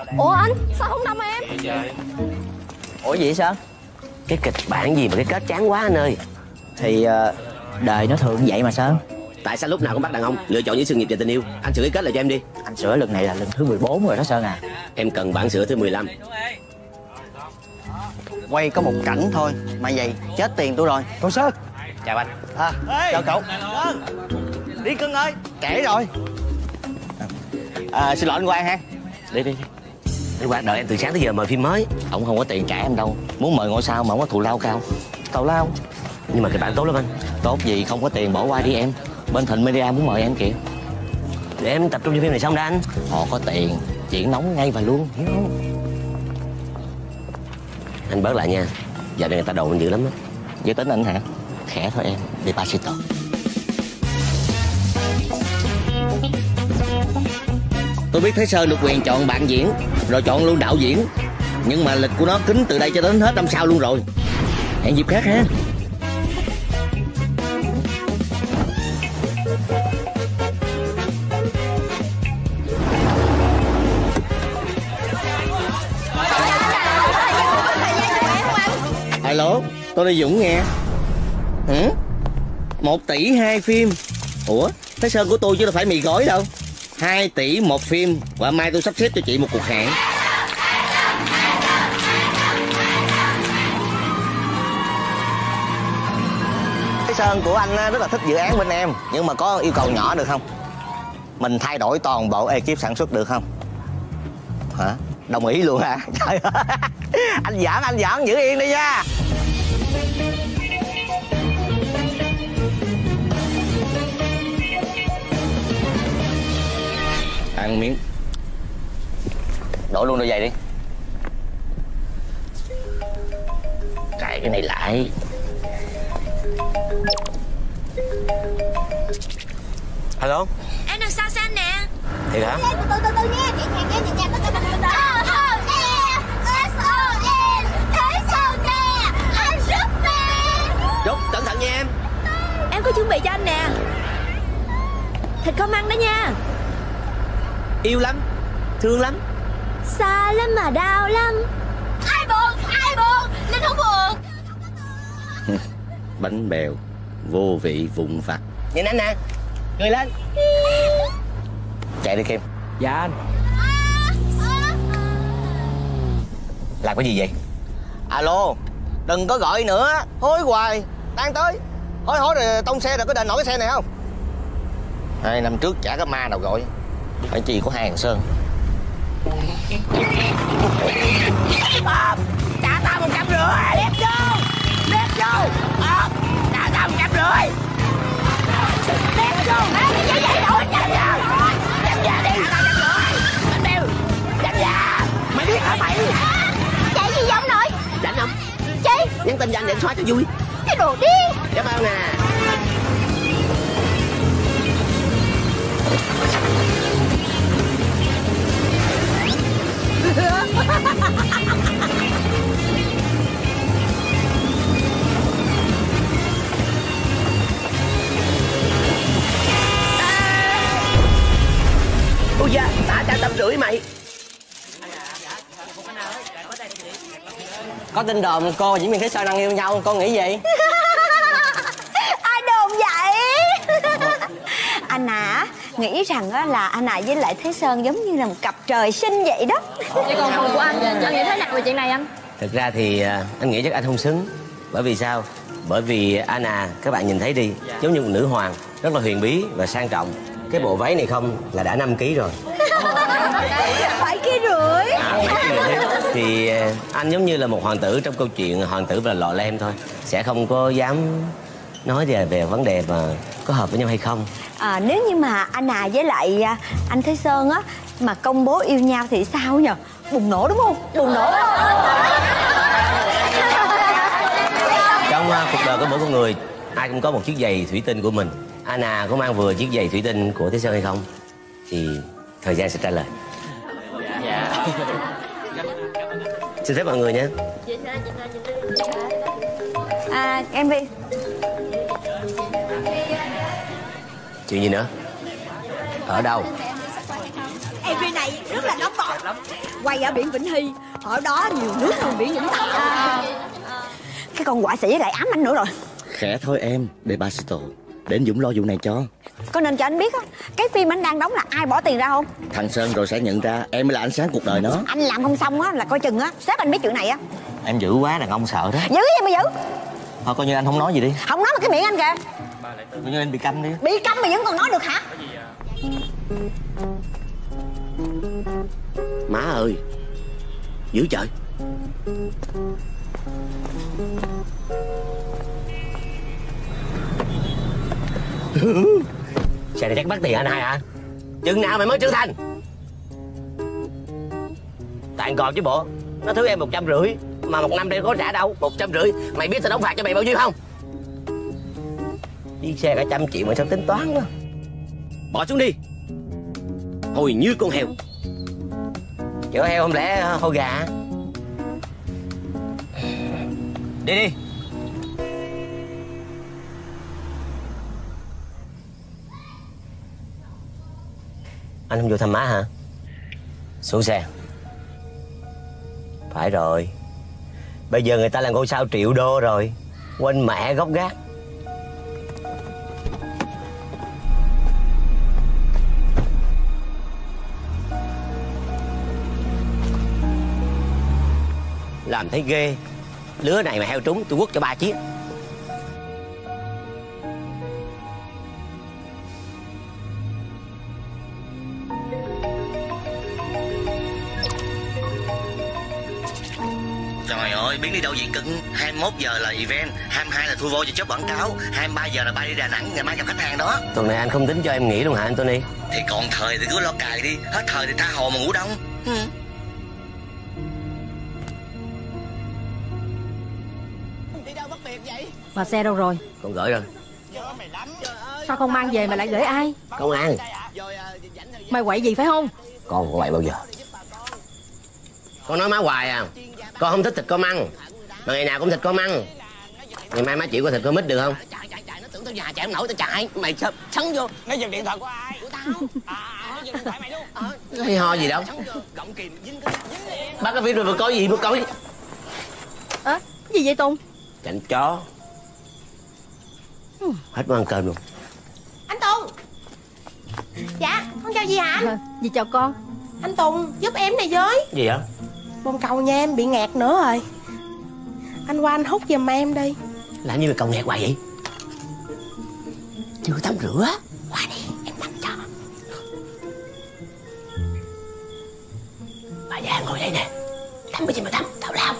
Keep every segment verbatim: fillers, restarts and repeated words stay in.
Ủa anh, sao không đâm em? Ủa gì vậy Sơn? Cái kịch bản gì mà cái kết chán quá anh ơi. Thì uh, đời nó thường vậy mà Sơn. Tại sao lúc nào cũng bắt đàn ông lựa chọn những sự nghiệp và tình yêu? Anh sửa cái kết lại cho em đi. Anh sửa lần này là lần thứ mười bốn rồi đó Sơn à. Em cần bản sửa thứ mười lăm. Quay có một cảnh thôi mà vậy chết tiền tôi rồi. Cậu Sơn. Chào anh. À, chào cậu. Đi cưng ơi, trễ rồi. À, xin lỗi anh Quang ha. Đi đi đi. Anh Quang đợi em từ sáng tới giờ mời phim mới. Ông không có tiền trả em đâu. Muốn mời ngôi sao mà không có thù lao cao. Tào lao. Nhưng mà kịch bản tốt lắm anh. Tốt gì không có tiền bỏ qua đi em. Bên Thịnh Media muốn mời em kìa. Để em tập trung cho phim này xong đã anh. Họ có tiền, chuyện nóng ngay và luôn, hiểu không? Anh bớt lại nha. Giờ này người ta đồn anh dữ lắm á. Giới tính anh hả? Khẽ thôi em, Despacito. Tôi biết Thế Sơn được quyền chọn bạn diễn, rồi chọn luôn đạo diễn. Nhưng mà lịch của nó kín từ đây cho đến hết năm sau luôn rồi. Hẹn dịp khác ha. Alo, tôi là Dũng nghe. Hả? Một tỷ hai phim. Ủa, Thế Sơn của tôi chứ đâu phải mì gói đâu. Hai tỷ một phim. Và mai tôi sắp xếp cho chị một cuộc hẹn. Thế Sơn của anh rất là thích dự án bên em. Nhưng mà có yêu cầu nhỏ được không? Mình thay đổi toàn bộ ekip sản xuất được không? Hả? Đồng ý luôn hả? Trời ơi. Anh giỡn, anh giỡn, giữ yên đi nha. Ăn miếng. Đổi luôn đôi giày đi. Cài cái này lại. Alo. Em đằng sau xe anh nè. Thiệt hả? Từ từ từ từ nha, chị nhạc nghe, chị nhạc từ từ từ từ. Thế Sơn nè, anh Superman. Chốt, cẩn thận nha em. Em có chuẩn bị cho anh nè. Thịt kho măng đó nha. Yêu lắm, thương lắm. Xa lắm mà đau lắm. Ai buồn, ai buồn, Linh không buồn. Bánh bèo, vô vị vụn vặt. Nhìn anh nè, cười lên. Chạy đi Kim. Dạ anh. Làm cái gì vậy? Alo, đừng có gọi nữa. Hối hoài, đang tới. Hối hối rồi tông xe rồi có đền nổi cái xe này không? Hai năm trước chả có ma nào gọi. Phải chi của hàng Sơn. Trả tao một trăm rưỡi. Đếp vô, đếp vô. À, trả tao một trăm rưỡi. Đếp vô. Cái gì vậy đâu nhanh ra. Nhanh ra đi. Trả tao trăm rưỡi. Bánh bèo, nhanh ra. Mày biết hả mày? Chạy gì giống nội? Rảnh không? Chi? Nhắn tin cho anh để anh xóa cho vui. Cái đồ điên. Cảm ơn nè. Ôi da, tạ trả trăm rưỡi mày. Có tin đồn cô và diễn viên Thế Sơn đang yêu nhau, cô nghĩ gì? Ai đồn vậy? Anh à, nghĩ rằng á là anh à với lại Thế Sơn giống như là một cặp trời sinh vậy đó. Vậy còn phần của anh, anh nghĩ thế nào về chuyện này anh? Thực ra thì anh nghĩ chắc anh không xứng. Bởi vì sao? Bởi vì Anna, các bạn nhìn thấy đi, giống như một nữ hoàng, rất là huyền bí và sang trọng. Cái bộ váy này không là đã năm ký rồi. Phải ký rưỡi. À, thì anh giống như là một hoàng tử trong câu chuyện hoàng tử và lọ lem thôi. Sẽ không có dám nói về, về vấn đề mà có hợp với nhau hay không. À, nếu như mà anh à với lại anh Thế Sơn á mà công bố yêu nhau thì sao nhờ? Bùng nổ đúng không? Bùng nổ. Trong uh, cuộc đời của mỗi con người, ai cũng có một chiếc giày thủy tinh của mình. Anna có mang vừa chiếc giày thủy tinh của Thế Sơn hay không? Thì thời gian sẽ trả lời. Dạ. Xin phép mọi người nhé. À, em Vi. Chuyện gì nữa? Ở đâu? em vi này rất là nóng bỏng. Quay ở biển Vĩnh Hy, ở đó nhiều nước hơn biển Vĩnh Tàu. À, cái con họa sĩ lại ám anh nữa rồi. Khẽ thôi em, để Basito, để anh Dũng lo vụ này cho. Có nên cho anh biết á, cái phim anh đang đóng là ai bỏ tiền ra không? Thằng Sơn rồi sẽ nhận ra em mới là ánh sáng cuộc đời nó. Anh làm không xong á là coi chừng á sếp anh biết chuyện này á. Em dữ quá, đàn ông sợ đó. Dữ gì mà dữ? Thôi coi như anh không nói gì đi. Không nói mà cái miệng anh kìa. Coi như anh bị câm đi. Bị câm mà vẫn còn nói được hả? Má ơi, dữ trời. Xe này chắc bắt tiền anh hai hả? Chừng nào mày mới trưởng thành? Tại còn chứ bộ. Nó thứ em một trăm rưỡi mà một năm đây có trả đâu. Một trăm rưỡi. Mày biết tao đóng phạt cho mày bao nhiêu không? Đi xe cả trăm triệu mà sao tính toán quá. Bỏ xuống đi. Hồi như con heo. Chở heo không lẽ hôi gà? Đi đi. Anh không vô thăm má hả? Xuống xe. Phải rồi. Bây giờ người ta là ngôi sao triệu đô rồi. Quên mẹ gốc gác. Làm thấy ghê. Lứa này mà heo trúng tôi quất cho ba chiếc. Trời ơi, biến đi đâu vậy cưng? hai mươi mốt giờ là event, hai mươi hai là thu vô cho chốt quảng cáo, hai mươi ba giờ là bay đi Đà Nẵng, ngày mai gặp khách hàng đó. Tuần này anh không tính cho em nghỉ luôn hả anh Tony? Thì còn thời thì cứ lo cài đi, hết thời thì tha hồ mà ngủ đông. Ừ. Mà xe đâu rồi? Con gửi rồi. Sao không mang về mà lại gửi ai? Công an. Mày quậy gì phải không? Con không quậy bao giờ. Con nói má hoài à. Con không thích thịt con măng. Mà ngày nào cũng thịt con măng. Ngày mai má chịu có thịt con mít được không? Nó tưởng tao già chạy không nổi tao chạy. Mày sân vô. Nó giật điện thoại của ai? Của tao. À, nó giật điện thoại mày luôn. Nó hay ho gì đâu. Bác cái phim rồi mà có gì mà có gì. Ơ, à, gì vậy Tùng? Chảnh chó. Hết muốn ăn cơm luôn. Anh Tùng. Dạ, con chào dì hả anh? À, dì chào con. Anh Tùng, giúp em này với. Gì vậy? Bồn cầu nhà em bị ngạt nữa rồi. Anh qua anh hút giùm em đi. Làm như mày cầu nghẹt hoài vậy? Chưa tắm rửa. Qua đi, em tắm cho. Bà già ngồi đây nè. Tắm cái gì mà tắm, tào lao.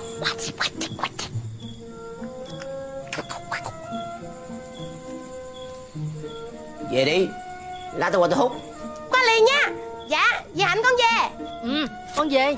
Về đi. Lát tao qua tao hút. Qua liền nha. Dạ, dì Hạnh con về. Ừ, con về.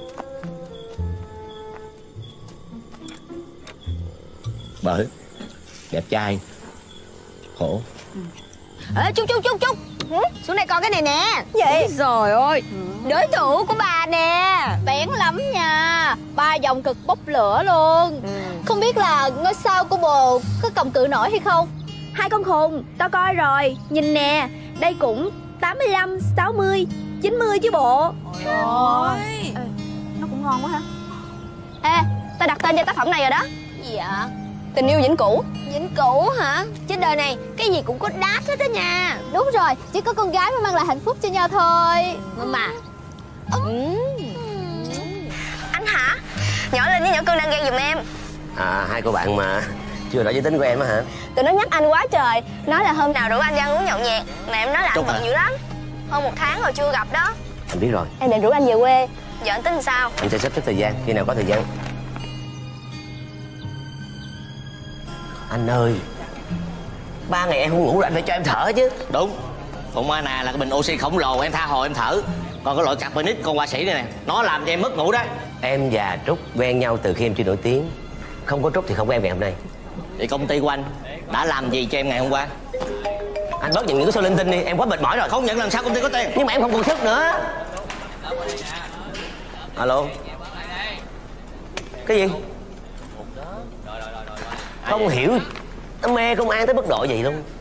Bởi đẹp trai. Khổ. Ê, Trúc Trúc Trúc Trúc, xuống đây coi cái này nè. Gì? Trời ơi, đối thủ của bà nè. Bén lắm nha. Ba dòng cực bốc lửa luôn. ừ. Không biết là ngôi sao của bồ có cầm cự nổi hay không? Hai con khùng, tao coi rồi. Nhìn nè, đây cũng tám mươi lăm, sáu mươi, chín mươi chứ bộ. Trời ơi. Ê, nó cũng ngon quá ha. Ê, tao đặt tên cho tác phẩm này rồi đó. Gì ạ? Tình yêu vĩnh cửu. Vĩnh cửu hả? Trên đời này cái gì cũng có đát hết đó nha. Đúng rồi, chỉ có con gái mới mang lại hạnh phúc cho nhau thôi. Mà ừ. Anh hả? Nhỏ Linh với nhỏ Cương đang ghen giùm em. À, hai cô bạn mà chưa rõ giới tính của em á hả? Tụi nó nhắc anh quá trời. Nói là hôm nào rủ anh ra uống nhậu nhẹt. Mà em nói là anh bận dữ lắm. Hơn một tháng rồi chưa gặp đó. Anh biết rồi. Em định rủ anh về quê. Giờ anh tính sao? Anh sẽ sắp xếp thời gian, khi nào có thời gian. Anh ơi, ba ngày em không ngủ là anh phải cho em thở chứ. Đúng. Phụng Ana là cái bình oxy khổng lồ, em tha hồ em thở. Còn cái loại carbonic con họa sĩ này nè, nó làm cho em mất ngủ đó. Em và Trúc quen nhau từ khi em chưa nổi tiếng. Không có Trúc thì không có em ngày hôm nay. Vậy công ty của anh đã làm gì cho em ngày hôm qua? Anh bớt nhận những cái số linh tinh đi, em quá mệt mỏi rồi. Không nhận làm sao công ty có tiền. Nhưng mà em không còn sức nữa. Alo. Cái gì? Không hiểu. Nó mê công an tới mức độ gì luôn.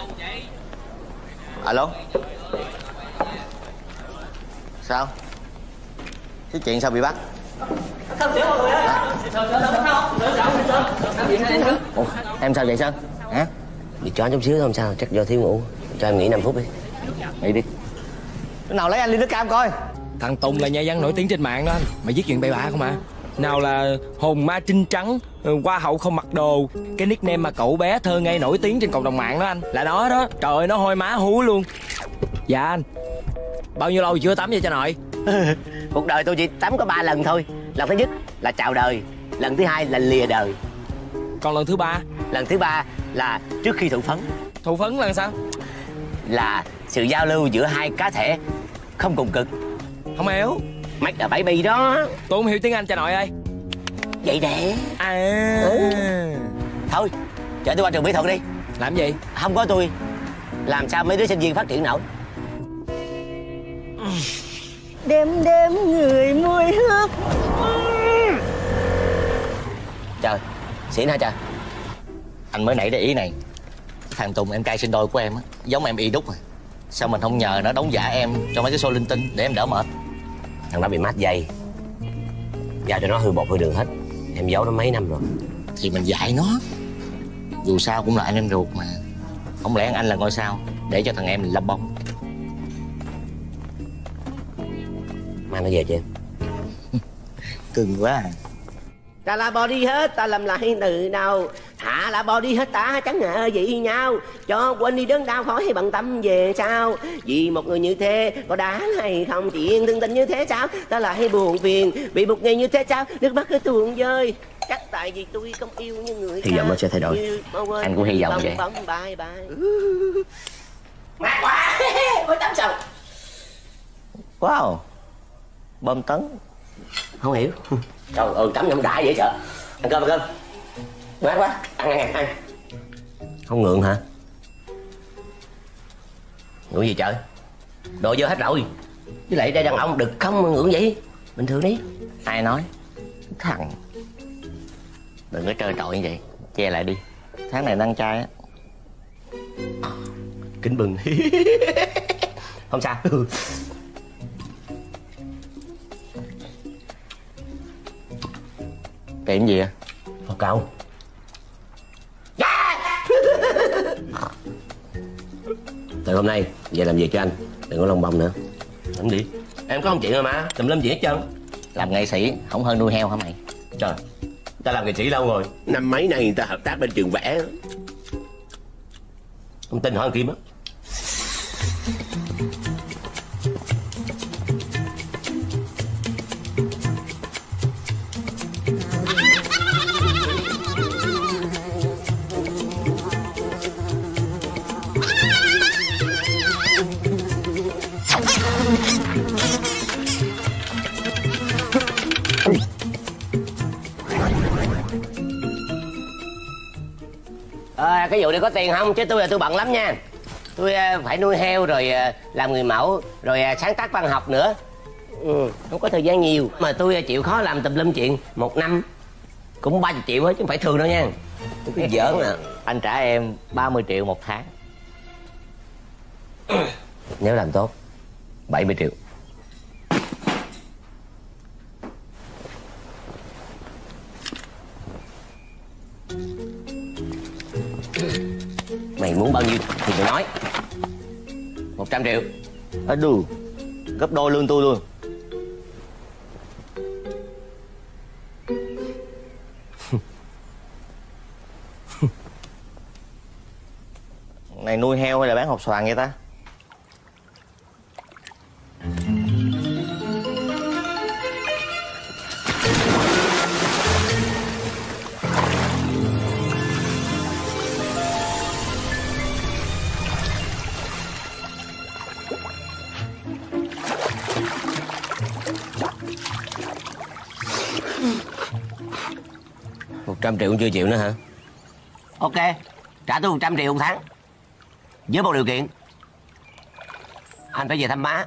Alo. Sao? Cái chuyện sao bị bắt? Không tiểu mọi người ơi. Ủa, em sao vậy Sơn? Hả? Bị choáng chút xíu thôi không sao, chắc do thiếu ngủ. Cho em nghỉ năm phút đi. Nghỉ đi. Cái nào lấy anh ly nước cam coi. Thằng Tùng là nhà văn nổi tiếng trên mạng đó anh. Mày viết chuyện bậy bạ không à? Nào là hồn ma trinh trắng, hoa hậu không mặc đồ. Cái nickname mà cậu bé thơ ngây nổi tiếng trên cộng đồng mạng đó anh, là nó đó. Trời ơi, nó hôi má hú luôn. Dạ anh. Bao nhiêu lâu chưa tắm vậy cha nội? Cuộc đời tôi chỉ tắm có ba lần thôi. Lần thứ nhất là chào đời, lần thứ hai là lìa đời, còn lần thứ ba? Lần thứ ba là trước khi thụ phấn. Thụ phấn là sao? Là sự giao lưu giữa hai cá thể không cùng cực. Không hiểu. Make a baby đó. Tôi không hiểu tiếng Anh cha nội ơi. Vậy nè. À ừ. Thôi chở tôi qua trường mỹ thuật đi. Làm gì? Không có tôi làm sao mấy đứa sinh viên phát triển nổi. Đêm đêm người mùi hương. Trời, xỉn hả trời? Anh mới nảy ra ý này. Thằng Tùng em trai sinh đôi của em á, giống em y đúc rồi. Sao mình không nhờ nó đóng giả em cho mấy cái show linh tinh để em đỡ mệt? Thằng đó bị mát dây, giao cho nó hư bột hư đường hết. Em giấu nó mấy năm rồi. Thì mình dạy nó. Dù sao cũng là anh em ruột mà. Không lẽ anh là ngôi sao để cho thằng em lâm bông? Mang nó về cho em. Cưng quá à. Ta là bò đi hết, ta làm lại từ đầu. Thả là bò đi hết, ta chẳng ngờ gì nhau. Cho quên đi đớn đau khỏi bằng tâm về sao. Vì một người như thế có đáng hay không? Chuyện thương tình như thế sao? Ta lại buồn phiền bị một ngày như thế sao? Nước mắt cứ tuôn rơi. Chắc tại vì tôi không yêu như người khác. Hy vọng nó sẽ thay đổi. Anh cũng hy vọng vậy. Bye bye. Mát quá. Mới tắm xong. Wow. Bơm tấn. Không hiểu. Trời ơi, tắm nhầm đại vậy sợ. Ăn cơm, ăn cơm. Mát quá, ăn, ăn, ăn. Không ngượng hả? Ngượng gì trời? Đồ vô hết rồi. Với lại đây đàn ông đực không mà ngượng vậy. Bình thường đi. Ai nói? Thằng. Đừng có trơ trọi như vậy. Che lại đi. Tháng này đăng trai á. Kính bừng. Không sao. Tiệm gì à? Phật cầu. Từ hôm nay về làm việc cho anh, đừng có lông bông nữa. Làm gì? Em có công chuyện rồi mà, tùm lum chuyện hết trơn. Làm nghệ sĩ không hơn nuôi heo hả mày? Trời, ta làm nghệ sĩ lâu rồi. Năm mấy nay người ta hợp tác bên trường vẽ. Không tin hỏi Kim á. À, cái vụ này có tiền không? Chứ tôi là tôi bận lắm nha. Tôi uh, phải nuôi heo rồi uh, làm người mẫu rồi uh, sáng tác văn học nữa. Ừ, không có thời gian nhiều. Mà tôi uh, chịu khó làm tùm lum chuyện. Một năm cũng ba mươi triệu hết chứ không phải thường đâu nha. Tôi cứ giỡn nè. Anh trả em ba mươi triệu một tháng. Nếu làm tốt bảy mươi triệu. Mày muốn bao nhiêu thì mày nói. Một trăm triệu. À, đủ. Gấp đôi lương tôi luôn. Này nuôi heo hay là bán hột xoàn vậy ta? Một trăm triệu cũng chưa chịu nữa hả? Ok, trả tôi một trăm triệu một tháng. Với một điều kiện. Anh phải về thăm má.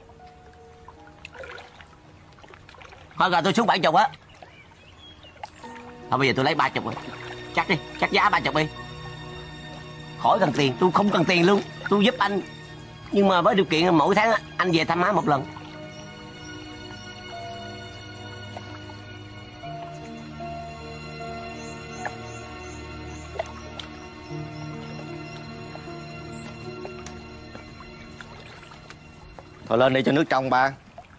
Thôi rồi tôi xuống bảy chục á. Thôi bây giờ tôi lấy ba chục rồi. Chắc đi, chắc giá ba chục đi. Khỏi cần tiền, tôi không cần tiền luôn. Tôi giúp anh. Nhưng mà với điều kiện mỗi tháng anh về thăm má một lần. Thôi lên đi cho nước trong ba.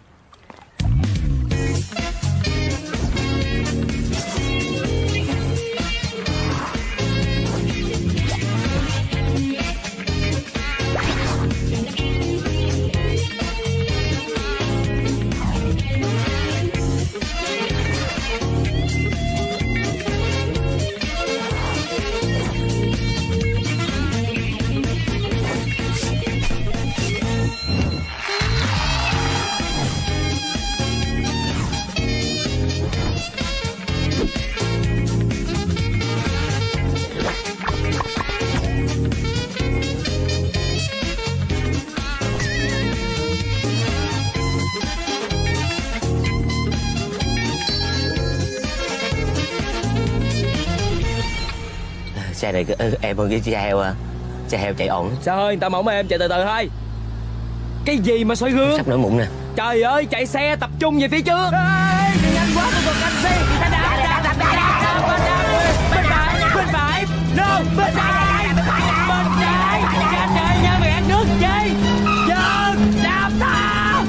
Xe này em hơn cái xe heo à. Xe heo chạy ổn. Sao ơi, người ta mỏng em chạy từ từ thôi. Cái gì mà soi gương? Sắp nổi mụn nè. Trời ơi, chạy xe tập trung về phía trước. Ê, nhanh quá, tôi còn canh xe. Đạp, đạp, đạp, đạp, đạp, đạp, bên phải, bên phải, no, bên trái, bên trái, cha trời nha, mày ăn nước chi? Dừng, đạp ta.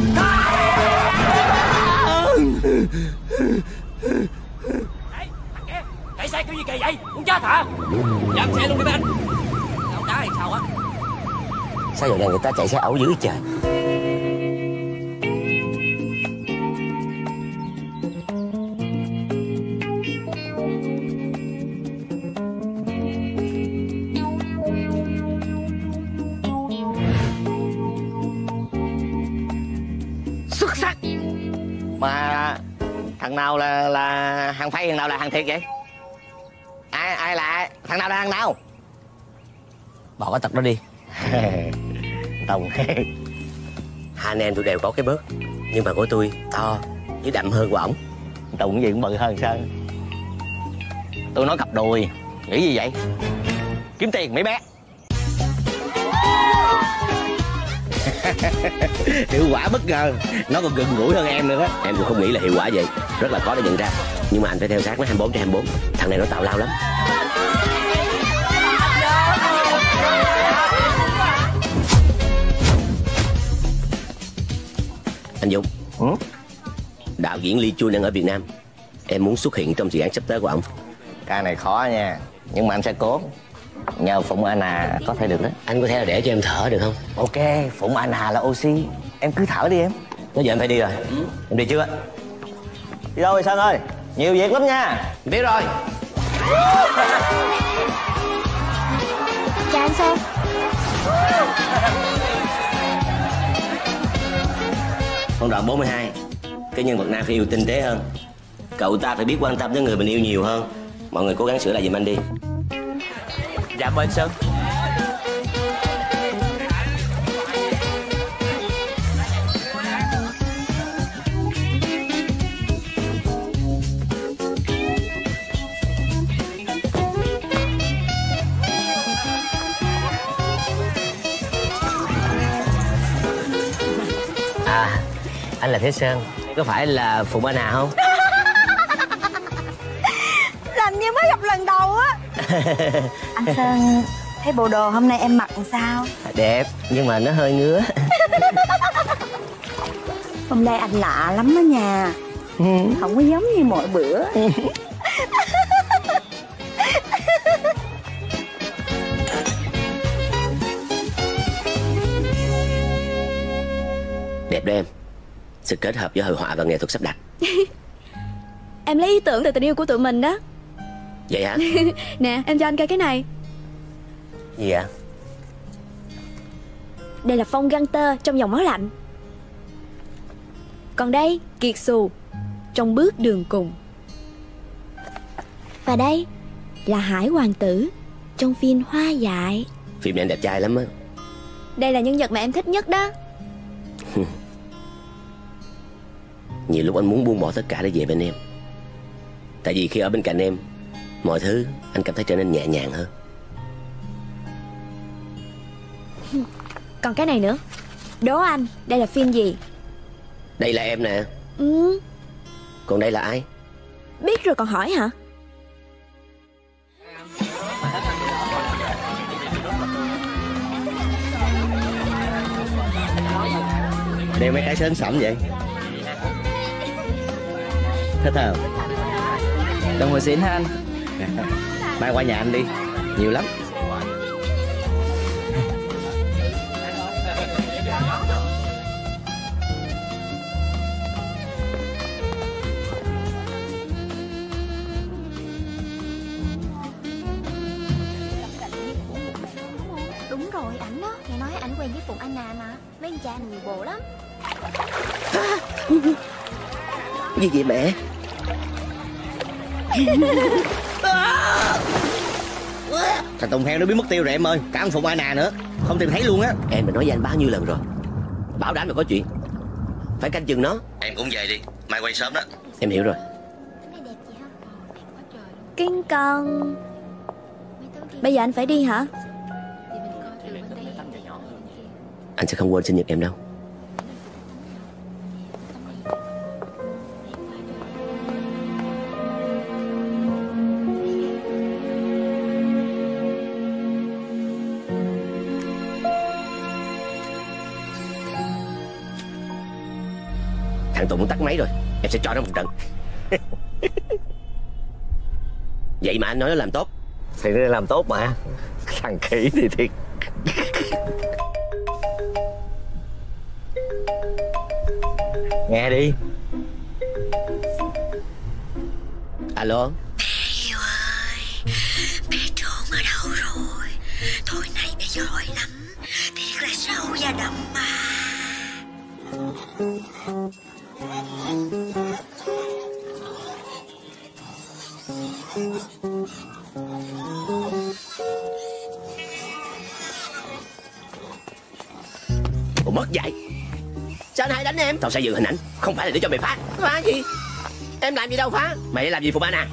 Chạy xe kiểu gì kỳ vậy? Muốn chết hả? Dám xe luôn đi mấy anh. Đâu đá hay sao á? Sao giờ này người ta chạy xe ẩu dữ trời. Xuất sắc. Mà thằng nào là là hàng phay, thằng nào là hàng thiệt vậy? Ai ai là ai? Thằng nào là thằng nào? Bỏ cái tật đó đi. Tùng. Hai anh em tôi đều có cái bớt, nhưng mà của tôi to với đậm hơn của ổng. Tùng gì cũng bự hơn sao? Tôi nói cặp đùi. Nghĩ gì vậy? Kiếm tiền mấy bé. Hiệu quả bất ngờ. Nó còn gần gũi hơn em nữa đó. Em cũng không nghĩ là hiệu quả vậy. Rất là khó để nhận ra. Nhưng mà anh phải theo sát nó hai mươi bốn trên hai mươi bốn. Thằng này nó tào lao lắm. Anh Dũng. Ừ? Đạo diễn Lee Chun đang ở Việt Nam. Em muốn xuất hiện trong dự án sắp tới của ổng. Cái này khó nha. Nhưng mà anh sẽ cố. Nhờ Phụng Anna có thể được đó. Anh có thể là để cho em thở được không? Ok, Phụng Anna là oxy. Em cứ thở đi em. Nói giờ em phải đi rồi. Ừ. Em đi trước á. Đi đâu rồi Sơn ơi? Nhiều việc lắm nha. Biết rồi. Chào anh Sơn. Phân đoạn bốn mươi hai. Cái nhân vật nam phải yêu tinh tế hơn. Cậu ta phải biết quan tâm đến người mình yêu nhiều hơn. Mọi người cố gắng sửa lại giùm anh đi. Dạ mời anh Sơn. À, anh là Thế Sơn. Có phải là Phụng Anna không? Làm như mới gặp lần đầu á. Anh Sơn, thấy bộ đồ hôm nay em mặc làm sao? Đẹp, nhưng mà nó hơi ngứa. Hôm nay anh lạ lắm đó nha. Không có giống như mọi bữa. Đẹp đó em. Sự kết hợp giữa hội họa và nghệ thuật sắp đặt. Em lấy ý tưởng từ tình yêu của tụi mình đó. Vậy hả? Nè, em cho anh coi cái này. Gì ạ? Đây là phong găng tơ trong dòng máu lạnh. Còn đây, kiệt xù trong bước đường cùng. Và đây là Hải Hoàng tử trong phim Hoa Dại. Phim này anh đẹp trai lắm á. Đây là nhân vật mà em thích nhất đó. Nhiều lúc anh muốn buông bỏ tất cả để về bên em. Tại vì khi ở bên cạnh em, mọi thứ anh cảm thấy trở nên nhẹ nhàng hơn. Còn cái này nữa. Đố anh, đây là phim gì? Đây là em nè. Ừ. Còn đây là ai? Biết rồi còn hỏi hả? Đeo mấy cái sến sẩm vậy. Thích không? Đồng hồ xịn ha anh. Mai qua nhà anh đi, nhiều lắm. Đúng rồi, ảnh đó. Nghe nói ảnh quen với Phụng Anna mà. Mấy anh cha nhiều bộ lắm. Gì vậy mẹ? Thằng Tùng heo nó biến mất tiêu rồi em ơi. Cả ông Phụng Anna nữa không tìm thấy luôn á. Em đã nói với anh bao nhiêu lần rồi, bảo đảm là có chuyện, phải canh chừng nó. Em cũng về đi, mai quay sớm đó. Em hiểu rồi. Kiên con. Bây giờ anh phải đi hả? Anh sẽ không quên sinh nhật em đâu. Thằng Tùng muốn tắt máy rồi, em sẽ cho nó một trận. Vậy mà anh nói nó làm tốt. Thì nó làm tốt mà. Thằng khỉ thì thiệt. Nghe đi. Alo. Mẹ yêu ơi, mẹ trốn ở đâu rồi? Thôi này mẹ giỏi lắm, thiệt là sâu và đậm mà. Ủa mất dạy. Sao anh hai đánh em? Tao sẽ giữ hình ảnh, không phải là để cho mày phá. Phá gì? Em làm gì đâu phá. Mày làm gì Phụng Anna?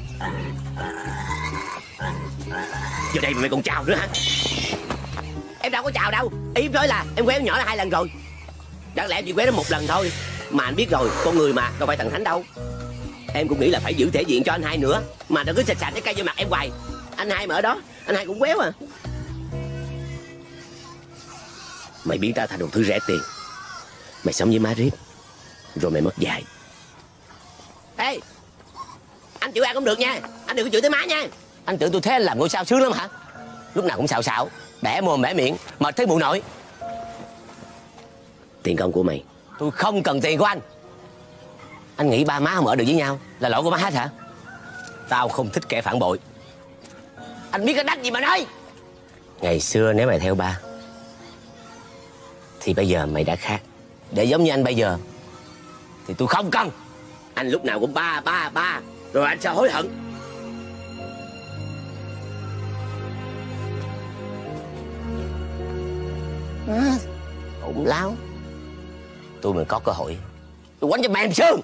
Giờ đây mà mày còn chào nữa hả? Em đâu có chào đâu. Ý nói là em quen nhỏ là hai lần rồi. Đáng lẽ em chỉ quen nó một lần thôi. Mà anh biết rồi, con người mà, đâu phải thằng Thánh đâu. Em cũng nghĩ là phải giữ thể diện cho anh hai nữa. Mà đừng cứ xịt xạch cái cây vô mặt em hoài. Anh hai mà ở đó, anh hai cũng quéo à. Mày biến tao thành một thứ rẻ tiền. Mày sống với má riết, rồi mày mất dạy. Ê, anh chịu ai cũng được nha. Anh đừng có chửi tới má nha. Anh tưởng tôi thế anh làm ngôi sao sướng lắm hả? Lúc nào cũng xạo xạo, bẻ mồm bẻ miệng, mệt thấy mụ nội. Tiền công của mày, tôi không cần tiền của anh. Anh nghĩ ba má không ở được với nhau là lỗi của má hết hả? Tao không thích kẻ phản bội. Anh biết cái đách gì mà nói. Ngày xưa nếu mày theo ba thì bây giờ mày đã khác. Để giống như anh bây giờ thì tôi không cần. Anh lúc nào cũng ba ba ba, rồi anh sẽ hối hận. À, ổn láo. Tôi mà có cơ hội tôi quánh cho mềm xương.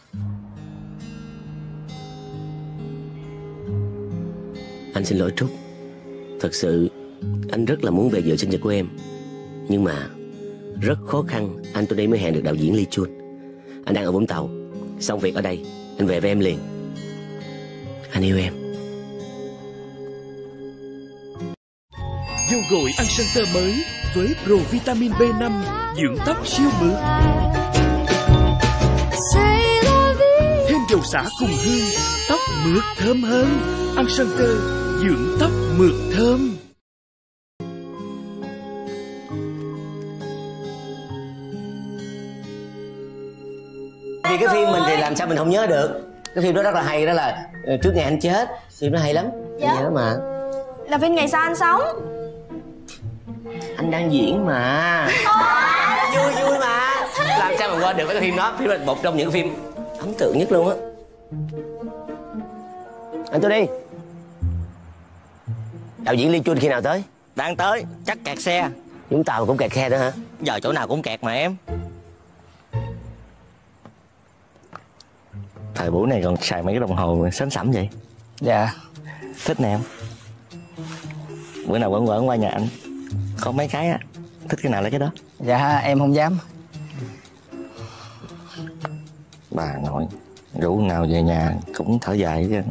Anh xin lỗi Trúc. Thật sự anh rất là muốn về dự sinh nhật của em, nhưng mà rất khó khăn anh tôi đây mới hẹn được đạo diễn Lee Chun. Anh đang ở Vũng Tàu, xong việc ở đây anh về với em liền. Anh yêu em. Dầu gội ăn sân tơ mới với Pro Vitamin B năm dưỡng tóc siêu mượt. Thêm dầu xả cùng hương, tóc mượt thơm hơn. Ăn sân tơ dưỡng tóc mượt thơm. Vì cái phim mình thì làm sao mình không nhớ được. Cái phim đó rất là hay, đó là Trước Ngày Anh Chết. Phim đó hay lắm. Dạ. Vậy đó mà. Là phim Ngày Sao Anh Sống. Anh đang diễn mà. Vui vui mà. Làm sao mà quên được cái phim đó. Phim là một trong những phim ấn tượng nhất luôn á. Anh tôi đi. Đạo diễn Lee Chun khi nào tới? Đang tới, chắc kẹt xe. Chúng tao cũng kẹt xe nữa hả? Giờ chỗ nào cũng kẹt mà em. Thời buổi này còn xài mấy cái đồng hồ xám xẩm vậy? Dạ. Thích nè em. Bữa nào quẩn quẩn qua nhà anh, có mấy cái á, thích cái nào lấy cái đó. Dạ em không dám. Bà nội, rủ nào về nhà cũng thở dài chứ.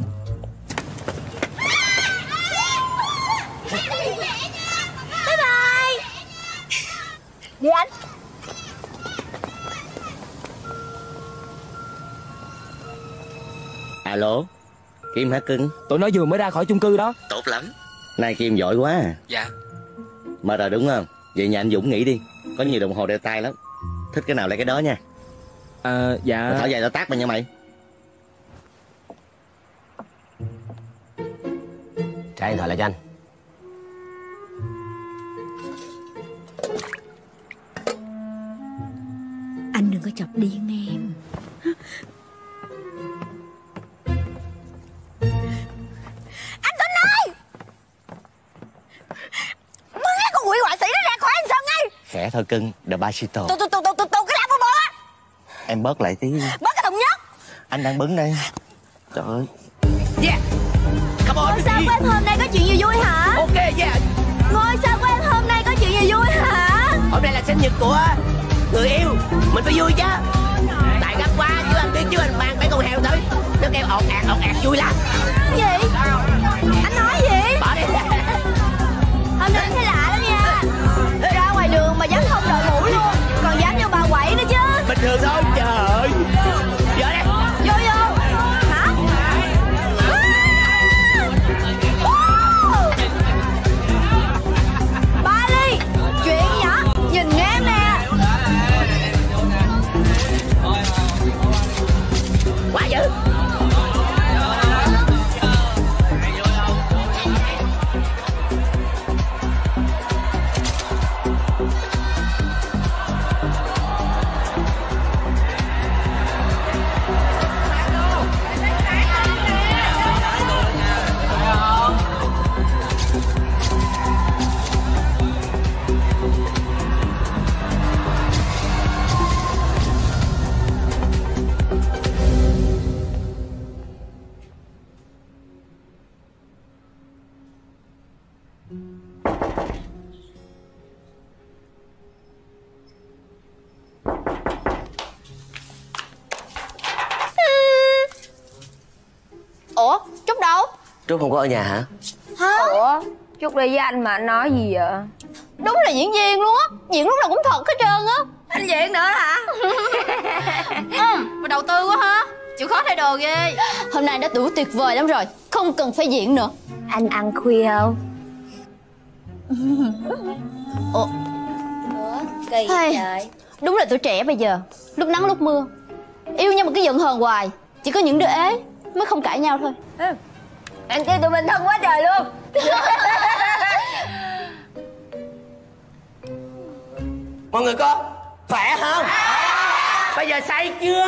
Bye bye. Đi anh. Alo, Kim hả cưng? Tụi nó vừa mới ra khỏi chung cư đó. Tốt lắm. Nay Kim giỏi quá à. Dạ. Mệt rồi đúng không? Vậy nhà anh Dũng nghỉ đi. Có nhiều đồng hồ đeo tay lắm. Thích cái nào lấy cái đó nha. À, dạ. Mày thở dài tao tát mày nha mày. Trả điện thoại lại cho anh. Anh đừng có chọc điên em. Anh Tuấn ơi, mới nghe con quỷ họa sĩ nó ra khỏi anh Sơn ngay. Khẽ thôi cưng, The Bicycle. Tụ tụ tụ tụ tụ tụ cái lá bô bô á. Em bớt lại tí. Bớt cái thùng nhóc. Anh đang bứng đây. Trời ơi. Yeah. Come on. Ngôi sao của em hôm nay có chuyện gì vui hả? Ok, yeah. Ngôi sao của em hôm nay có chuyện gì vui hả? Hôm nay là sinh nhật của người yêu, mình phải vui chứ. Tại gấp quá chứ anh biết chứ, anh mang mấy con heo tới, nó kêu ọt ạt ọt ạt vui lắm. Gì? Anh nói gì? Bỏ đi. Hôm nay anh thấy lạ lắm nha. Ra ngoài đường mà dám không đội mũ luôn, còn dám vô bà quậy nữa chứ. Bình thường thôi, trời ơi. Vô đây. Vô vô. Hả? Ba Ly, chuyện gì hả? Nhìn em nè. Quá dữ. Ủa, Trúc đâu? Trúc không có ở nhà hả? Hả? Ủa, Trúc đi với anh mà anh nói gì vậy? Đúng là diễn viên luôn á. Diễn lúc nào cũng thật hết trơn á. Anh diễn nữa hả? Ừ, mà đầu tư quá ha. Chịu khó thay đồ ghê. Hôm nay đã đủ tuyệt vời lắm rồi, không cần phải diễn nữa. Anh ăn khuya không? Ủa, Kỳ hey, trời. đúng là tuổi trẻ bây giờ, lúc nắng lúc mưa. Yêu nhau mà cứ giận hờn hoài. Chỉ có những đứa ế mới không cãi nhau thôi. Ừ. Anh kêu tụi mình thân quá trời luôn. Mọi người có khỏe không? Bây giờ say chưa?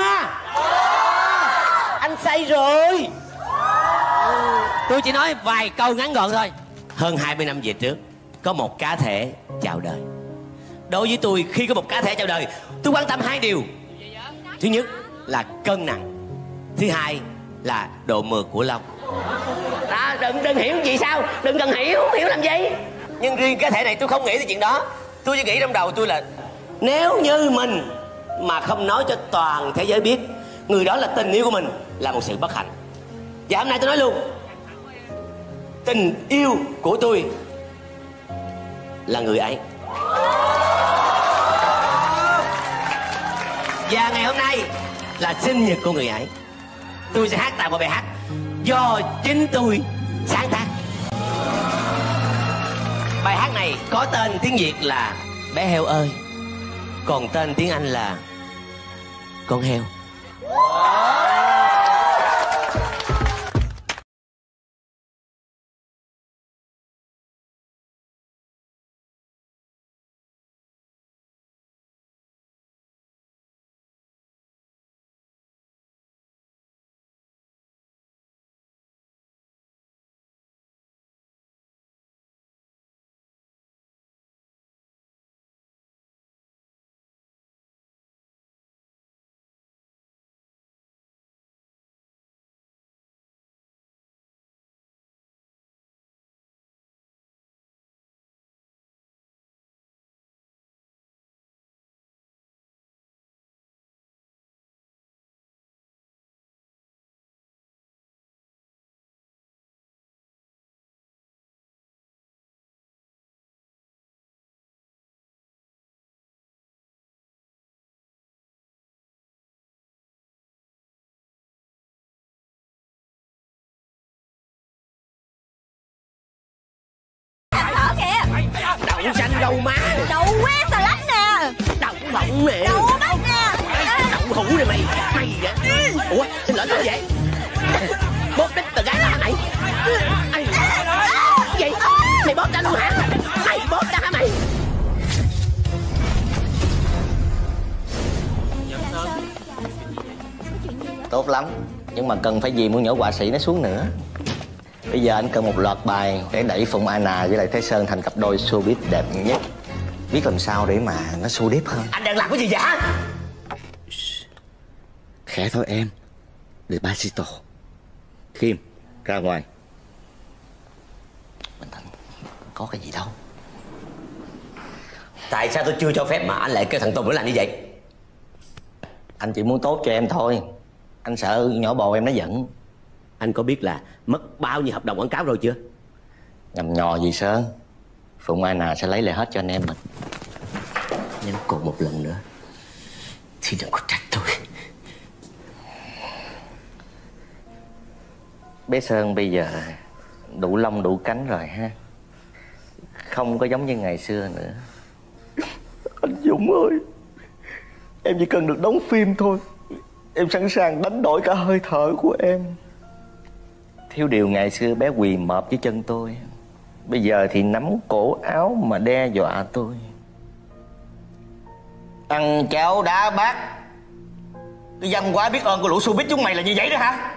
Anh say rồi. Tôi chỉ nói vài câu ngắn gọn thôi. Hơn hai mươi năm về trước, có một cá thể chào đời. Đối với tôi, khi có một cá thể chào đời, tôi quan tâm hai điều. Thứ nhất là cân nặng. Thứ hai là độ mượt của lông. Đó, đừng đừng hiểu gì sao. Đừng cần hiểu, hiểu làm gì. Nhưng riêng cá thể này tôi không nghĩ tới chuyện đó. Tôi chỉ nghĩ trong đầu tôi là nếu như mình mà không nói cho toàn thế giới biết người đó là tình yêu của mình, là một sự bất hạnh. Và hôm nay tôi nói luôn, tình yêu của tôi là người ấy. Và ngày hôm nay là sinh nhật của người ấy. Tôi sẽ hát tặng một bài hát do chính tôi sáng tác. Bài hát này có tên tiếng Việt là Bé heo ơi, còn tên tiếng Anh là Con heo. Đầu má. Đậu que xà lách nè. Đậu bọng nè. Đậu bắp nè. Đậu hũ này mày. Mày vậy. Ủa xin lỗi sao vậy? Bóp đít từ gái hả mày? Ai... Gì? Mày bóp ta luôn hả? Mày bóp ta hả mày? Tốt lắm, nhưng mà cần phải gì muốn nhổ họa sĩ nó xuống nữa. Bây giờ anh cần một loạt bài để đẩy Phụng Anna với lại Thế Sơn thành cặp đôi showbiz đẹp nhất. Biết làm sao để mà nó show đẹp hơn. Anh đang làm cái gì vậy? Khẽ thôi em. Despacito. Kim, ra ngoài. Bình tĩnh, có cái gì đâu. Tại sao tôi chưa cho phép mà anh lại kêu thằng Tùng nó làm như vậy? Anh chỉ muốn tốt cho em thôi. Anh sợ nhỏ bồ em nó giận. Anh có biết là mất bao nhiêu hợp đồng quảng cáo rồi chưa? Nhầm nhò gì Sơn. Phụng Anna sẽ lấy lại hết cho anh em mình. Nếu còn một lần nữa thì đừng có trách tôi. Bé Sơn bây giờ đủ lông đủ cánh rồi ha. Không có giống như ngày xưa nữa. Anh Dũng ơi, em chỉ cần được đóng phim thôi, em sẵn sàng đánh đổi cả hơi thở của em. Thiếu điều ngày xưa bé quỳ mọp dưới chân tôi, bây giờ thì nắm cổ áo mà đe dọa tôi. Ăn cháo đá bát. Cái văn hóa biết ơn của lũ showbiz chúng mày là như vậy đó hả?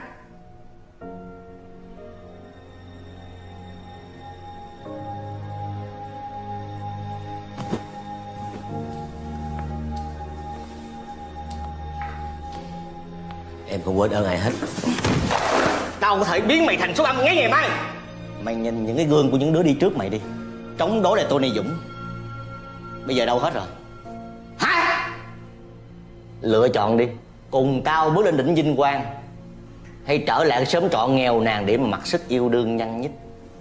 Em không quên ơn ai hết. Tao có thể biến mày thành số âm ngay ngày mai. Mày nhìn những cái gương của những đứa đi trước mày đi, chống đối lại Tony Dũng. Bây giờ đâu hết rồi hả? Lựa chọn đi. Cùng tao bước lên đỉnh vinh quang, hay trở lại sớm trọn nghèo nàn để mà mặc sức yêu đương nhăn nhít.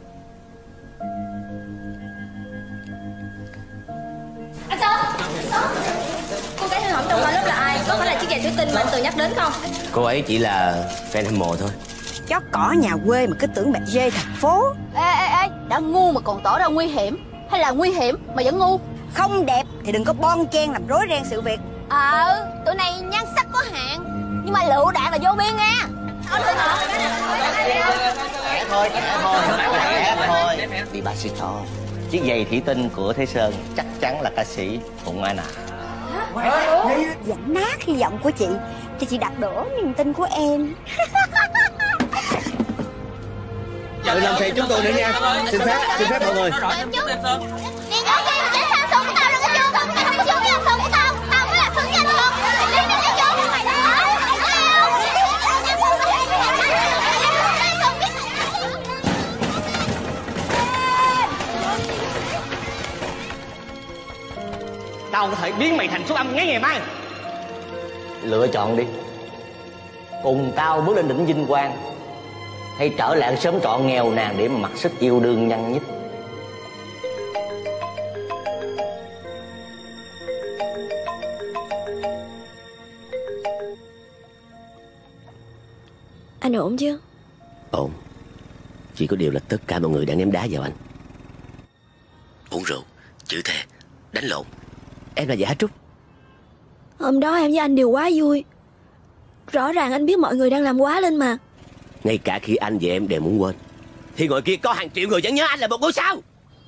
Anh Sơn, cô gái hư hỏng trong qua lớp là ai? Có phải là chiếc giày thủy tinh mà anh từng nhắc đến không? Cô ấy chỉ là fan hâm mộ thôi. Chó cỏ nhà quê mà cứ tưởng mẹ dê thành phố. Ê ê ê, đã ngu mà còn tỏ ra nguy hiểm, hay là nguy hiểm mà vẫn ngu? Không đẹp thì đừng có bon chen làm rối ren sự việc. Ờ, tụi này nhan sắc có hạn, nhưng mà lựu đạn là vô biên nha. Khẽ thôi, khẽ thôi, khẽ thôi. Despacito. Chiếc giày thủy tinh của Thế Sơn chắc chắn là ca sĩ Phụng Anna. Dẫm nát hy vọng của chị thì chị đặt đổ niềm tin của em. Đừng làm phiền chúng tôi nữa nha. Xin phép, xin phép mọi người. Tao có thể biến mày thành số âm ngay ngày mai. Lựa chọn đi. Cùng tao bước lên đỉnh vinh quang, hay trở lại sớm trọn nghèo nàn để mà mặc sức yêu đương nhăn nhít. Anh ổn chứ? Ổn. Chỉ có điều là tất cả mọi người đang ném đá vào anh. Uống rượu, chửi thề, đánh lộn. Em là vậy hả Trúc? Hôm đó em với anh đều quá vui. Rõ ràng anh biết mọi người đang làm quá lên mà. Ngay cả khi anh và em đều muốn quên, thì ngoài kia có hàng triệu người vẫn nhớ anh là một ngôi sao.